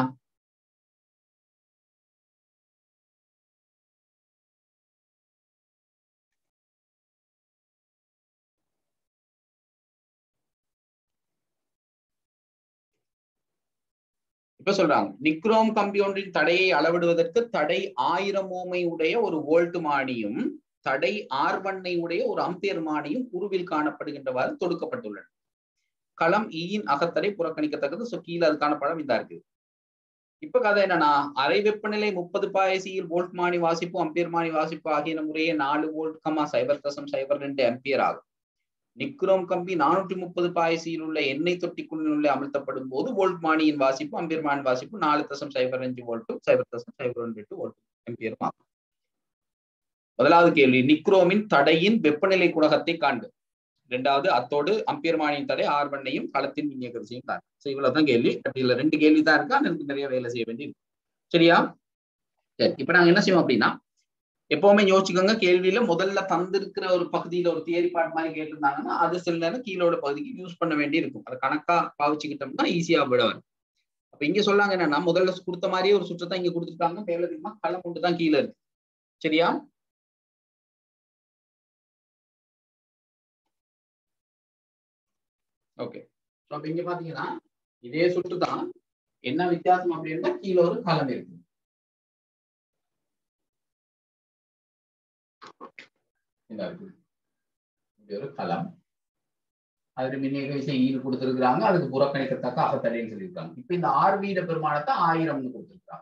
இப்ப சொல்றாங்க நிக்ரோம் கம்பி ஒன்றின் தடையை அளவிடுவதற்கு தடை 1000 ஓமை உடைய ஒரு வோல்ட்மானியும் தடை R1 உடைய ஒரு அம்பியர்மானியும் உருவில் காணப்படுகின்றவாறு தொடுக்கப்பட்டுள்ளன. களம் ஈயின் அகத்தடை புறக்கணிக்கத்தக்கது. சோ கீழே அதுக்கான படம் இதா இருக்கு. இப்ப கதை என்னன்னா, அரை வெப்பநிலை 30 பாய்சியில் வோல்ட்மானி வாசிப்பு அம்பியர்மானி வாசிப்பு ஆகிய முறையே 4 வோல்ட் 0.02 அம்பியர் ஆகும். நிக்ரோம் கம்பி 430 பாய்சியில் உள்ள எண்ணெய் தொட்டிக்குள் உள்ள அமர்த்தப்படும் போது வோல்ட்மானியின் வாசிப்பு அம்பியர்மானி வாசிப்பு 4.05 வோல்ட்டும் 0.02 வோல்ட் அம்பியரும் ஆகும். முதலாவது கேள்வி, நிக்ரோமின் தடையின் வெப்பநிலை குணகத்தை காண்க. இரண்டாவது, அத்தோடு அம்பியர்மானியின் தடை R1 களத்தின் விநியோகத்தையும் காண்க. இவ்வளவுதான் கேள்வி. இதுல 2 கேள்வி தான் இருக்கா, எனக்கு நிறைய வேலை செய்ய வேண்டி இருக்கு. சரியா? சரி, இப்ப நாங்க என்ன செய்வோம் அப்படின்னா, எப்பவுமே யோசிச்சுக்கோங்க, கேள்வியில முதல்ல தந்திருக்கிற ஒரு பகுதியில ஒரு தியரி பார்ட் மாதிரி கேட்டிருந்தாங்கன்னா அது சில நேரம் கீழோட பகுதிக்கு யூஸ் பண்ண வேண்டி இருக்கும். அதை கணக்கா பாவிச்சுக்கிட்டோம்னா ஈஸியா விட வரும். அப்ப இங்க சொல்லாங்க என்னன்னா, முதல்ல கொடுத்த மாதிரியே ஒரு சுற்றத்தான் இங்க கொடுத்துருக்காங்க, மேலதிகமா களம் கொண்டு தான் கீழே இருக்கு. சரியா? ஓகே. ஸோ அப்ப இங்க பாத்தீங்கன்னா இதே சுற்று தான், என்ன வித்தியாசம் அப்படின்னா கீழே ஒரு களம் இருக்கு. ஒரு களம், அதுக்கு மின்னியக்க விசை ஈடு கொடுத்திருக்கிறாங்க, அதுக்கு புறக்கணிக்கத்தக்க அகத்தடைன்னு சொல்லியிருக்காங்க. இப்ப இந்த ஆர்வியிட பெருமானத்தை 1000 கொடுத்திருக்காங்க.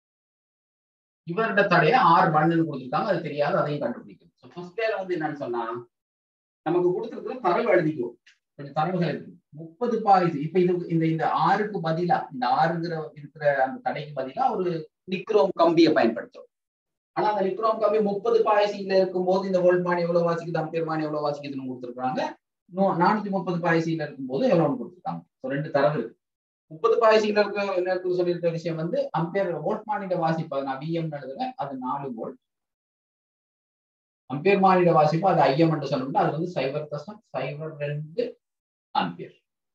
இவரோட தடைய R1 கொடுத்திருக்காங்க, அது தெரியாது, அதையும் கண்டுபிடிக்கணும். என்னன்னு சொன்னா நமக்கு கொடுத்திருக்கிற தரவு எழுதிக்குவோம். கொஞ்சம் தரவுகள் இருக்கு. 30 பாய்ஸ். இப்ப இது இந்த ஆறுக்கு பதிலா, இந்த ஆறுங்கிற இருக்கிற அந்த தடைக்கு பதிலா ஒரு நிக்ரோம் கம்பியை பயன்படுத்தும். ஆனா அந்த நிக்ரோம் கம்பி 30 பாய்சியில இருக்கும்போது இந்த வோல்ட்மானி எவ்வளவு வாசிக்குது, அம்பேர்மானி எவ்வளவு வாசிக்குதுன்னு கொடுத்துருக்காங்க. 430 பாய்சியில இருக்கும்போது எவ்வளவுன்னு கொடுத்துருக்காங்க. ரெண்டு தரவு இருக்கு. 30 பாய்சியில இருக்க சொல்லியிருக்க விஷயம் வந்து அம்பேர் வோல்ட்மானிட வாசிப்பு, நான் விஎம் எழுதுறேன், அது 4 வோல்ட். அம்பேர் மானிட வாசிப்பு அது ஐஎம் என்று சொல்லணும்னா அது வந்து 0.02 ஆம்பியர்.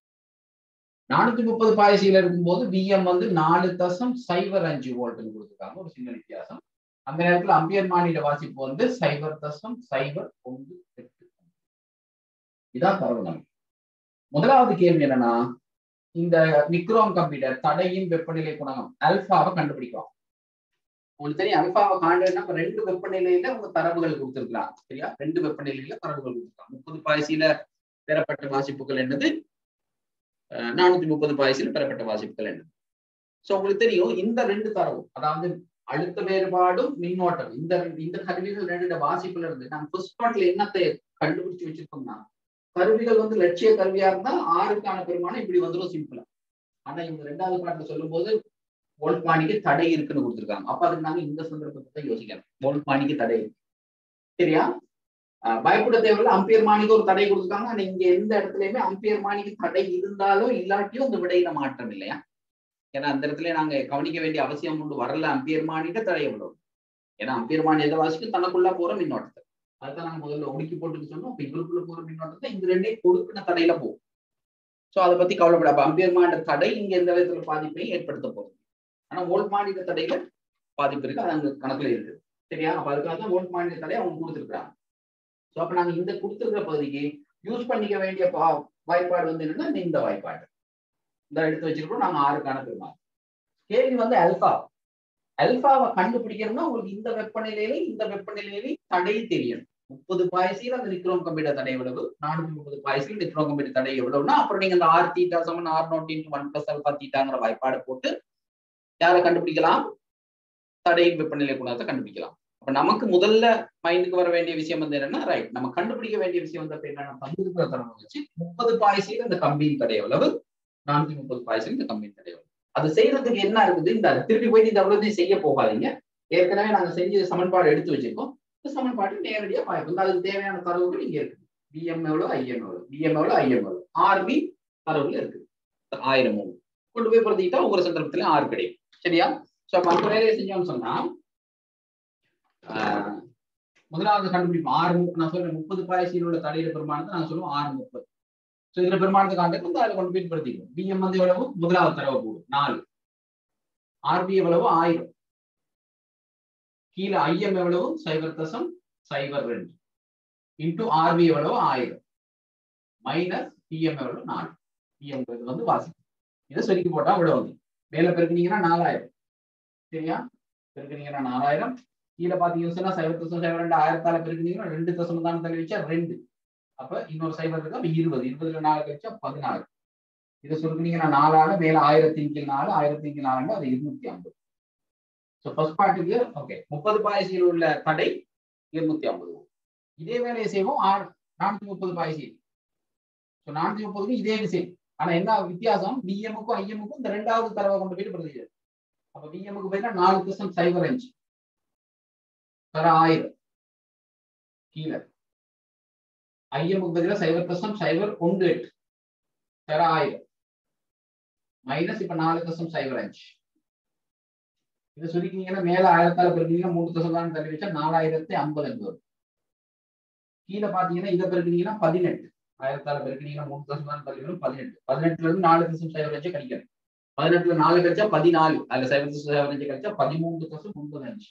430 பாய்சியில இருக்கும்போது விஎம் வந்து 4.05 வோல்ட்னு கொடுத்துருக்காங்க, ஒரு சின்ன வித்தியாசம். அந்த நேரத்தில் அம்பியர் மானிட வாசிப்பு வந்து 0.018. இதான் தரவு நமக்கு. முதலாவது கேள்வி என்னன்னா, இந்த நிக்ரோம் கம்பியில தடையின் வெப்பநிலை குணகம் அல்பாவை கண்டுபிடிக்கலாம். உங்களுக்கு தெரியும், அல்பாவை காண்டா 2 வெப்பநிலையில உங்க தரவுகள் கொடுத்திருக்கலாம். சரியா? 2 வெப்பநிலையில தரவுகள் கொடுத்திருக்காங்க. 30 பாய்சியில பெறப்பட்ட வாசிப்புகள் என்னது, 430 பாய்சியில பெறப்பட்ட வாசிப்புகள் என்னது. சோ உங்களுக்கு தெரியும் இந்த 2 தரவு, அதாவது அழுத்த வேறுபாடும் மின்னோட்டம், இந்த கருவிகள் 2 வாசிப்புல இருந்து நாங்க ஃபர்ஸ்ட் பார்ட்ல என்னத்தை கண்டுபிடிச்சு வச்சிருக்கோம்னா, கருவிகள் வந்து லட்சிய கருவியா இருந்தா ஆறுக்கான பெருமானம் இப்படி வந்துடும் சிம்பிளா. ஆனா இந்த 2வது பாட்டுல சொல்லும் போது வோல்ட்மானிக்கு தடை இருக்குன்னு கொடுத்துருக்காங்க. அப்ப அதுக்கு நாங்க இந்த சந்தர்ப்பத்தை யோசிக்கிறோம், வோல்ட்மானிக்கு தடை இருக்கு. சரியா? பயப்பட தேவையில்ல, அம்பியர் மானிக்கு ஒரு தடை கொடுத்துருக்காங்க. ஆனா இங்க எந்த இடத்துலயுமே அம்பியர் மானிக்கு தடை இருந்தாலும் இல்லாட்டியும் இந்த விடையில மாற்றம் இல்லையா? ஏன்னா அந்த இடத்துல நாங்க கவனிக்க வேண்டிய அவசியம் ஒன்று வரல. அம்பியர் மானிட்ட தடை எவ்வளவு? ஏன்னா அம்பியர் மானி எதை வாசிக்கும், தனக்குள்ள போற மின்னோட்டத்தை. அதுதான் நாங்க முதல்ல ஒடுக்கி போட்டுன்னு சொன்னோம். இப்ப இவருக்குள்ள போற மின்னோட்டத்தை இந்த 2 கொடுக்கின தடையில போகும். சோ அதை பத்தி கவலைப்பட. அப்ப அம்பியர் மானிட்ட தடை இங்க எந்த விதத்துல பாதிப்பையும் ஏற்படுத்த போகுது. ஆனா வோல்ட் மானிட்ட தடையில பாதிப்பு இருக்கு, அது அங்க கணக்குல இருக்கு. சரியா? அப்ப அதுக்காக தான் வோல்ட் மானிட்ட தடையை அவங்க கொடுத்துருக்காங்க. சோ அப்ப நாங்க இந்த கொடுத்துருக்கிற பகுதிக்கு யூஸ் பண்ணிக்க வேண்டிய வாய்ப்பாடு வந்து என்னன்னா இந்த வாய்ப்பாடு இந்த எடுத்து வச்சிருக்கோம் நாங்க 6க்கான பெருமாள். கேள்வி வந்து அல்பாவை கண்டுபிடிக்கணும்னா உங்களுக்கு இந்த வெப்பநிலையில தடை தெரியும். 30 பாய்சியில் அந்த நிக்ரோம் கம்பியோட தடை எவ்வளவு, 430 பாய்சியில் நிக்ரோம் கம்பியோட தடை எவ்வளவுன்னா அப்புறம் நீங்க அந்த R θ = R0 × 1 + α θங்கிற வாய்ப்பாடு போட்டு யாரை கண்டுபிடிக்கலாம், தடையின் வெப்பநிலை குணத்தை கண்டுபிடிக்கலாம். அப்ப நமக்கு முதல்ல மைண்டுக்கு வர வேண்டிய விஷயம் வந்து என்னன்னா, ரைட், நம்ம கண்டுபிடிக்க வேண்டிய விஷயம் வந்து என்னன்னா, தந்திருக்கிற தரவை வச்சு 30 பாய்சியில் இந்த கம்பியின் தடை எவ்வளவு, 430 பாய்சியில் இந்த கம்பியின் தடை எவ்வளவு. அது செய்யறதுக்கு என்ன இருக்குது, இந்த திருப்பி போயிட்டு இந்த அவ்வளவு செய்ய போகாதீங்க. ஏற்கனவே நாங்க செஞ்ச சமன்பாடு எடுத்து வச்சிருக்கோம். இந்த சமன்பாடு நேரடியா பாய்க்கும். அதுக்கு தேவையான தரவுகள் இங்க இருக்கு. பிஎம் எவ்வளவு, ஐஎம் எவ்வளவு, பிஎம் எவ்வளவு, ஐஎம் எவ்வளவு, ஆர்பி தரவுகள் இருக்கு. 1000 கொண்டு போய் பிரதிக்கிட்டா ஒவ்வொரு சந்தர்ப்பத்திலும் 6 கிடைக்கும். சரியா? சோ அப்ப அந்த வேலையை செஞ்சோம்னு சொன்னா முதலாவது கண்டுபிடிப்போம். 6 நான் சொல்றேன், 30 பாய்சியில் உள்ள தடையில பெருமானத்தை நாங்க சொல்லுவோம் 630. சோ இதுல பெருமானத்தை காண்றது வந்து அதை கொண்டு போய் பிரதிக்கும். பிஎம் வந்து எவ்வளவு, முதலாவது தரவு போடும் 4. ஆர்பி எவ்வளவு, 1000. கீழே ஐஎம் எவ்வளவு, 0.02 இன்டு ஆர்பி எவ்வளவு, 1000 மைனஸ் பிஎம் எவ்வளவு, 4. பிஎம் வந்து வாசிப்பு. இதை சொருக்கி போட்டா இவ்வளவு வந்து மேல பெருக்கினீங்கன்னா 4000. சரியா? பெருக்கினீங்கன்னா 4000. கீழே பாத்தீங்கன்னா 0.02 1000 பெருக்கினீங்கன்னா 2 தசம தான் தள்ளி வச்சா 2. அப்ப இன்னொரு 0 இருக்கா, 20. 20ல 4 கழிச்சா 16. இதை சுருக்கினீங்கன்னா 4 மேல 1000 × 4 அது 250. சோ ஃபர்ஸ்ட் பார்ட்டுக்கு ஓகே, 30 பாய்சியில் உள்ள தடை 250. இதே வேலையை செய்வோம் 430 பாய்சியில். சோ 430க்கு இதே விஷயம். ஆனா என்ன வித்தியாசம், பிஎம்முக்கும் ஐஎம்முக்கும் இந்த 2வது தரவை கொண்டு போயிட்டு பிரதிக்கிறது. அப்ப பிஎம்முக்கு போயிட்டா 4.05 தர 1000 கீழே, ஐஎம்முக்கு பதிலா 0.018 தர 1000 மைனஸ் இப்ப 4.05. இதை சுருக்கினீங்கன்னா மேல 1000 பெருக்கினீங்கன்னா 3 தசம் தள்ளி வச்சா 4050 வரும். கீழே பாத்தீங்கன்னா இதை பெருக்கினீங்கன்னா 18. 1000 பெருக்கினீங்கன்னா 3 தசம் தள்ளி வரும் 18. 18ல இருந்து 4.05 கழிக்கணும். 18ல 4 கழிச்சா 14. அதுல 0.05 கழிச்சா 13.95.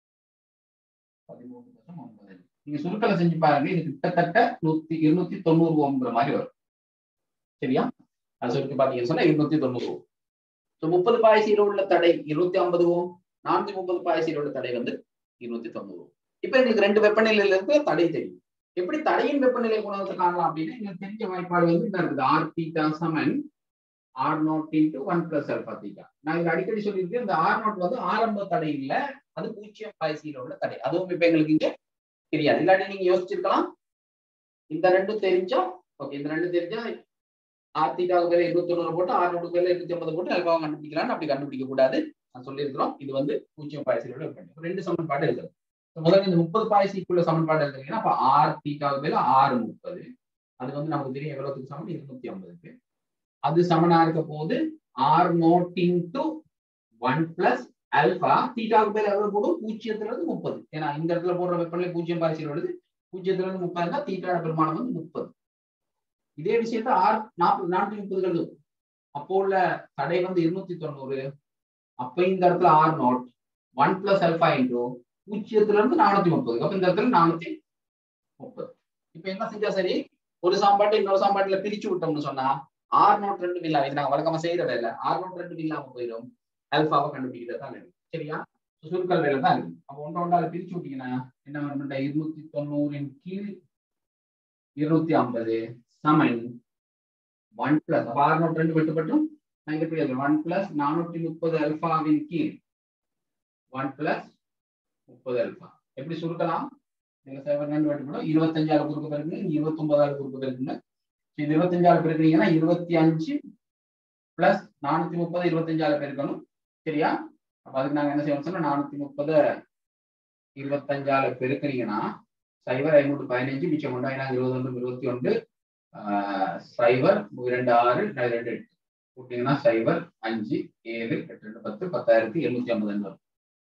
13.95. நீங்க சுருக்கலை செஞ்சு பாருங்க, இது கிட்டத்தட்ட 290 மாதிரி வரும். சரியா? அது சொல்லி பாத்தீங்கன்னு சொன்னா 290 ஓம். 30 பாய்சியில் உள்ள தடை 250 ஓம், 430 பாய்சியில் உள்ள தடை வந்து 290 ஓம். இப்ப எங்களுக்கு ரெண்டு வெப்பநிலையில இருக்கு தடை தெரியும். எப்படி தடையின் வெப்பநிலை குணகத்தை காணலாம் அப்படின்னா எங்களுக்கு தெரிஞ்ச வாய்ப்பாடு வந்து என்ன இருக்குது, ஆர் தீட்டா சமன் R naught into 1 plus alpha theta. நான் இங்க அடிக்கடி சொல்லியிருக்கேன், இந்த ஆர் நாட் வந்து ஆரம்ப தடை இல்ல, அது 0 பாய்சியில் உள்ள தடை. அதுவும் இப்ப எங்களுக்கு இங்க தெரியாது. இல்லாட்டி நீங்க யோசிச்சிருக்கலாம், இந்த ரெண்டும் தெரிஞ்சா ஓகே, இந்த ரெண்டும் தெரிஞ்சா ஆர் தீட்டாவுக்கு பேர் 290 போட்டு ஆர் நோட்டுக்கு பேர் 250 போட்டு அல்பாவை கண்டுபிடிக்கலாம்னு அப்படி கண்டுபிடிக்க கூடாது. நான் சொல்லியிருக்கிறோம், இது வந்து 0 பாய்சியில் உள்ள வெப்பநிலை. ரெண்டு சமன்பாடு எழுதுறோம். முதல்ல இந்த 30 பாய்சிக்குள்ள சமன்பாடு எழுதுறீங்கன்னா அப்ப ஆர் தீட்டாவுக்கு பேர் ஆர் 30, அது வந்து நமக்கு தெரியும் எவ்வளவுக்கு சமன் 250க்கு. அது சமனா இருக்க போது R naught into 1 plus alpha தீட்டாவுக்கு பேர் எவ்வளவு போடும், 0 இருந்து 30. ஏன்னா இந்த இடத்துல போடுற வெப்பநிலை 0 பாய்சியில் உள்ளது, 0 இருந்து 30 தீட்டாவோட பெருமானம் வந்து 30. இதே விஷயத்த ஆர் 430 எழுதும். அப்போ உள்ள தடை வந்து 290. அப்ப இந்த இடத்துல R naught 1 plus alpha into 0 இருந்து 430. அப்ப இந்த இடத்துல 430. இப்ப என்ன செஞ்சா சரி, ஒரு சாம்பாட்டை இன்னொரு சாம்பாட்டுல பிரிச்சு விட்டோம்னு சொன்னா ஆர் நோட் ரெண்டு இல்லாம, இது நாங்க வழக்கமா செய்யற வேலை, ஆர் நோட் ரெண்டு இல்லாம போயிடும், ஆல்பாவை கண்டுபிடிக்கிறதா இருக்கு. சரியா? சுருக்கல் வேலை தான் இருக்கு. அப்ப ஒன்றை பிரிச்சு விட்டீங்கன்னா என்ன வேணும்னா 290 கீழ் 250 சமன் 1 பிளஸ் ஆர் நோட் ரெண்டு வெட்டுப்பட்டும் 1 பிளஸ் 430 ஆல்பாவின் கீழ் 1 பிளஸ் 30 ஆல்பா. எப்படி சுருக்கலாம்? 25 குறுக்கு பெருக்குங்க, 29 குறுக்கு பெருக்குங்க. இது 25 பெருக்குனீங்கன்னா 25 பிளஸ் 430 25 பெருக்கணும். சரியா? அப்ப அதுக்கு நாங்க என்ன செய்யணும் சொன்னா 430 25 பெருக்குனீங்கன்னா 0 5 15 மிச்சம் 21 21 0 2 6 2 8 கூட்டிங்கன்னா 0 5 7 8 2 10 10,750 வரும்.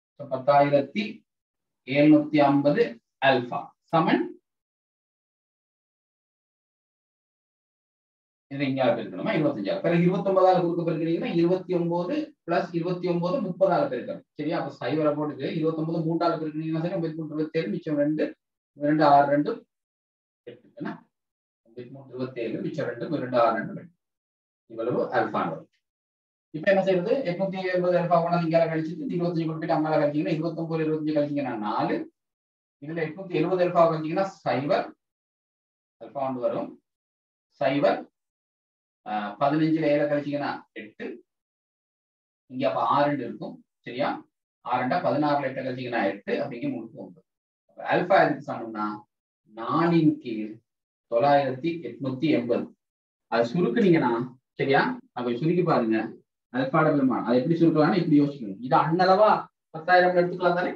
10,750 ஆல்பா சமன் இது இங்க பெருக்கணுமா 25. பிறகு 29 குறுக்கு பெருக்கிறீங்கன்னா 29 பிளஸ் 29 30 பெருக்கணும். சரியா? அப்ப 0 போட்டுட்டு 29 3 பெருக்கிறீங்கன்னா சரி 27 மிச்சம் 2 2 6 2 8 என்ன 27 மிச்சம் 2 2 6 2 இவ்வளவு ஆல்பா வரும். இப்ப என்ன செய்யறது, 870 ஆல்பா கொண்டு இங்க கழிச்சுட்டு 25 கொடுத்துட்டு அம்மால கழிச்சீங்கன்னா 29 25 கழிச்சீங்கன்னா 4, இதுல 870 ஆல்பா கழிச்சீங்கன்னா 0 ஆல்பா வந்து வரும். 0 15 7 கழிச்சீங்கன்னா 8, இங்க அப்ப 6 இருக்கும். சரியா? 6 16 8 கழிச்சீங்கன்னா 8 அப்படிங்க 39. ஆல்பா எதுக்கு சமம்னா 4 கீழ் 9880. அது சுருக்குனீங்கன்னா சரியா, அப்ப சுருக்கி பாருங்க ஆல்பாட பெருமானம். அது எப்படி சுருக்கலாம்னு இப்படி யோசிக்கணும். இது அண்ணளவா 10,000 எடுத்துக்கலாம் தானே.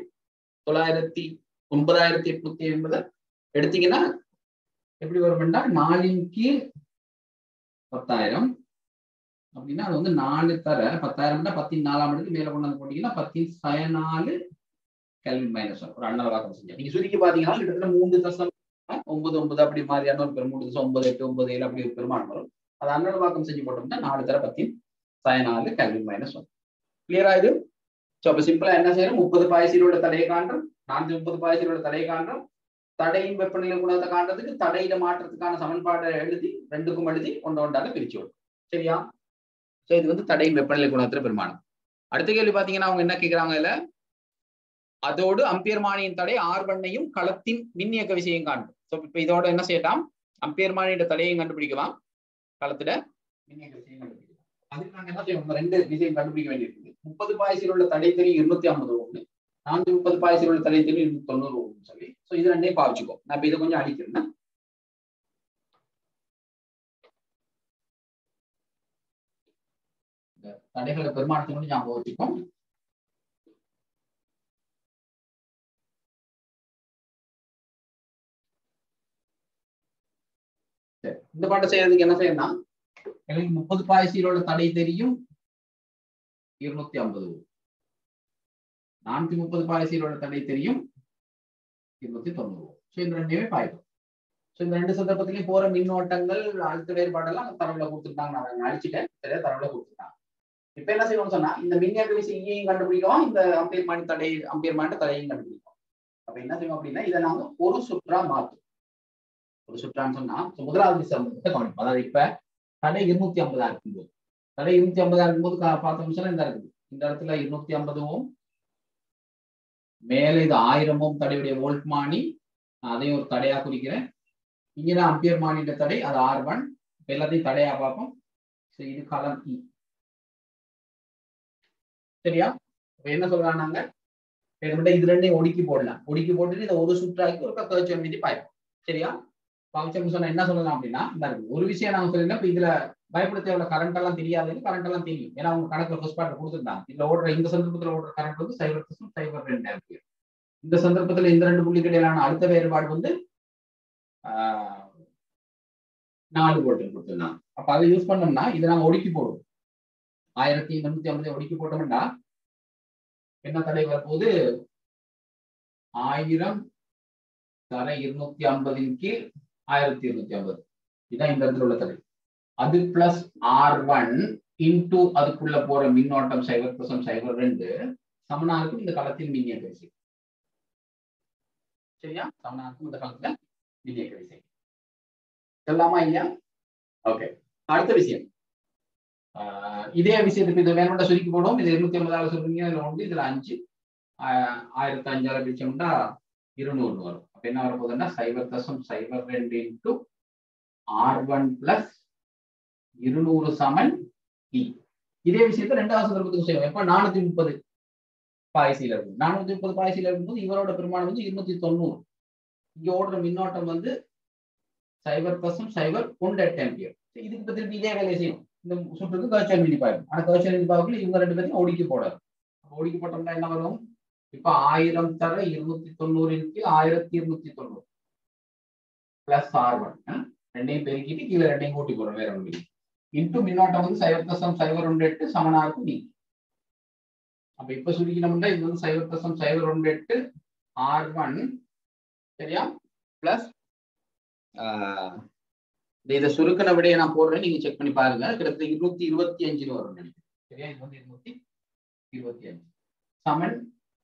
9880 எடுத்தீங்கன்னா எப்படி வரும்னா 4 கீழ் 10,000 அப்படின்னா அது வந்து 4 தர 10,000 10 4ஆம் இடத்துக்கு மேல கொண்டு வந்து போட்டீங்கன்னா 10 4 கெல்வின் மைனஸ் ஒரு அண்ணளவாக்கம் செஞ்சா நீங்க சுருக்கி பாத்தீங்கன்னா கிட்டத்தட்ட 3.99 அப்படி மாதிரியான ஒரு 3.9 8 9 7 அப்படி ஒரு பெருமானம் வரும். அது அண்ணளவாக்கம் செஞ்சு போட்டோம்னா 4 தர 10 4 கெல்வின் மைனஸ் 1. கிளியரா இது? சோ அப்ப சிம்பிளா என்ன செய்யறோம், 30 பாய்சிலோட தடையை காண்றோம், 430 பாய்சிலோட தடையை காண்றோம். தடையின் வெப்பநிலை குணத்தை காண்றதுக்கு தடையில மாற்றத்துக்கான சமன்பாடை எழுதி ரெண்டுக்கும் எழுதி ஒன்றாக பிரிச்சு விடும். சரியா? சோ இது வந்து தடையின் வெப்பநிலை குணத்துல பெருமானம். அடுத்த கேள்வி பாத்தீங்கன்னா அவங்க என்ன கேட்கிறாங்க, இல்ல அதோடு அம்பியர்மானியின் தடை R1ஐயும் களத்தின் மின்னியக்க விசையும் காண்போம். சோ இப்ப இதோட என்ன செய்யலாம், அம்பியர்மானியோட தடையையும் கண்டுபிடிக்கலாம், களத்துல மின்னியக்க விசையும் கண்டுபிடிக்கலாம். அதுக்கு நாங்க என்ன செய்வோம், ரெண்டு விசையும் கண்டுபிடிக்க வேண்டியிருக்கு. 30 பாய்சில் உள்ள தடை தெரியும் 250 ஓம்னு, 430 பாய்சில் உள்ள தடை தெரியும் 290 ஓம்னு சொல்லி. சோ இது ரெண்டையும் பாவிச்சுக்கோ. நான் இப்ப இதை கொஞ்சம் அழிக்கிறேன். தடைகளை பெருமானத்தை மட்டும் ஞாபகம் வச்சுக்கோம். இந்த பாட்டை செய்யறதுக்கு என்ன செய்யணும், எனக்கு 30 பாய்சிலோட தடை தெரியும் 250 ஓம், 430 பாய்சிலோட தடை தெரியும் 290 ஓம். சோ இந்த ரெண்டையுமே பாய்க்கும். சோ இந்த ரெண்டு சந்தர்ப்பத்திலையும் போற மின்னோட்டங்கள் அழுத்த வேறுபாடெல்லாம் தரவுல கொடுத்துருக்காங்க. நான் அழிச்சிட்டேன், சரியா தரவுல கொடுத்துருக்காங்க. இப்ப என்ன செய்யணும்னு சொன்னா இந்த மின்னியக்க விசையையும் கண்டுபிடிக்கும், இந்த அம்பியர்மானி தடையையும் கண்டுபிடிக்கும். அப்ப என்ன செய்வோம் அப்படின்னா இதை நாங்க ஒரு சுற்றா மாத்தும். ஒரு சுற்றான்னு சொன்னா முதலாவது சம்பந்தத்தை கவனிப்போம். அதாவது இப்ப தடை 250 இருக்கும்போது, தடை 250 இருக்கும்போது பார்த்தோம்னா இந்த இருக்குது, இந்த இடத்துல 250 ஓம், மேல இது 1000 ஓம் தடையுடைய வோல்ட் மானி, அதையும் ஒரு தடையா குறிக்கிறேன். இங்கதான் அம்பியர் மானிட்ட தடை, அது R1. எல்லாத்தையும் தடையா பார்ப்போம். இது காலம் E. சரியா? என்ன சொல்றாங்க நாங்க, இது ரெண்டையும் ஒடுக்கி போடலாம். ஒடுக்கி போட்டுட்டு இதை ஒரு சுற்றாக்கி ஒரு கர்ச்சர் மீதி பாய்ப்போம். சரியா? பாய்ச்சல் சொன்னா என்ன சொல்லலாம் அப்படின்னா, ஒரு விஷயம் நாங்க சொல்லலாம். இப்ப இதுல பயப்படுத்த எவ்வளவு கரண்ட் எல்லாம் தெரியாது, கரண்ட் எல்லாம் தெரியும். ஏன்னா அவங்க கணக்குல ஃபர்ஸ்ட் பார்ட் கொடுத்துருந்தாங்க. இதுல ஓடுற இந்த சந்தர்ப்பத்தில் ஓடுற கரண்ட் வந்து 0.02 ஆம்பியர். இந்த சந்தர்ப்பத்தில் இந்த ரெண்டு புள்ளிக்கு இடையிலான அடுத்த வேறுபாடு வந்து 4 வோல்ட் கொடுத்துருந்தாங்க. அப்ப அதை யூஸ் பண்ணோம்னா இதை நாங்க ஒடுக்கி போடுவோம். 1350 ஒடுக்கி போட்டோம்னா என்ன தடை வரப்போகுது, 1000 தடை 250 கீழ் 1250. இதுதான் இந்த இடத்துல உள்ள தடை. அது பிளஸ் R1 இன்டூ அதுக்குள்ள போற மின்னோட்டம் 0.02 சமனாருக்கும் இந்த களத்தில் மின்னியக்க விசை. சரியா? சமனாருக்கும் இந்த களத்துல மின்னியக்க விசை. சொல்லாமா இல்லையா? ஓகே, அடுத்த விஷயம். இதே விஷயத்துக்கு இது வேணும்னா சுருக்கி போடும். இது 250 சொல்றீங்க, இதுல 1, இதுல 5, 1005 பிடிச்சோம்னா 200 வரும். அப்ப என்ன வர போகுதுன்னா 0.02 இன்டூ R1 பிளஸ் 200 சமன் E. இதே விஷயத்த ரெண்டாவது சந்தர்ப்பத்துக்கு செய்வோம். எப்ப 430 பாய்சியில இருக்கும். 430 பாய்சியில இருக்கும்போது இவரோட பெருமானம் வந்து 290. இங்க ஓடுற மின்னோட்டம் வந்து 0.08 ஆம்பியர். இதுக்கு பத்தி இதே வேலையை செய்யும். இந்த சுற்றுக்கு கர்ச்சர் மீதி பாயும். ஆனா கர்ச்சர் மீதி பாவுக்குள்ள இவங்க ரெண்டு பேரும் ஒடுக்கி போடாது. ஒடுக்கி போட்டோம்னா என்ன வரும், இப்ப 1000 தர 290 1290 பிளஸ் R1 ரெண்டையும் பெருக்கிட்டு கீழே ரெண்டையும் கூட்டி போறோம். வேற ஒன்று இன்டூ மின்னோட்டம் வந்து 0.08 சமனா இருக்கும் நீ. அப்ப இப்ப சுருக்கினோம்னா இது வந்து 0.08 R1. சரியா? பிளஸ் இதை சுருக்கின விடையை நான் போடுறேன், நீங்க செக் பண்ணி பாருங்க. கிட்டத்தட்ட 225 வரும் நினைக்கிறேன். சரியா? இது வந்து 225 சமன்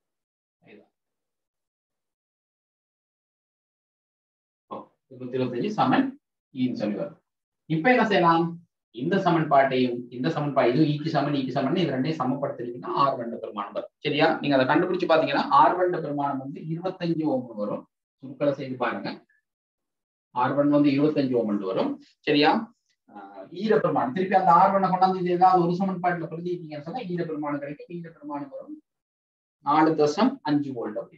225 சமன் ஈன்னு சொல்லி வரும். இப்ப என்ன செய்யலாம், இந்த சமன்பாட்டையும் இந்த சமன்பாடு இது ஈக்கு சமன் ஈக்கு சமன் இது ரெண்டையும் சமப்படுத்தினீங்கன்னா R1 பெருமானம் வரும். சரியா? நீங்க அதை கண்டுபிடிச்சு பாத்தீங்கன்னா R1 பெருமானம் வந்து 25 ஓம் வரும். சுருக்களை செய்து பாருங்க. R1 வந்து 25 ஓம் வரும். சரியா? ஈர பெருமானம் திருப்பி அந்த R1 கொண்டாந்து ஏதாவது ஒரு சமன்பாட்டில் பிரதிட்டீங்கன்னு சொன்னா ஈர பெருமானம் கிடைக்கும். ஈர பெருமானம் வரும் 4.5 வோல்ட். அப்படி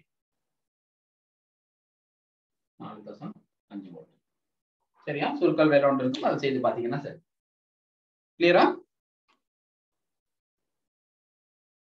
4.5 வோல்ட். சரியா? சுருக்கள் வேற ஒன்று இருக்கும், அதை செய்து பாத்தீங்கன்னா சரி. கிளியரா?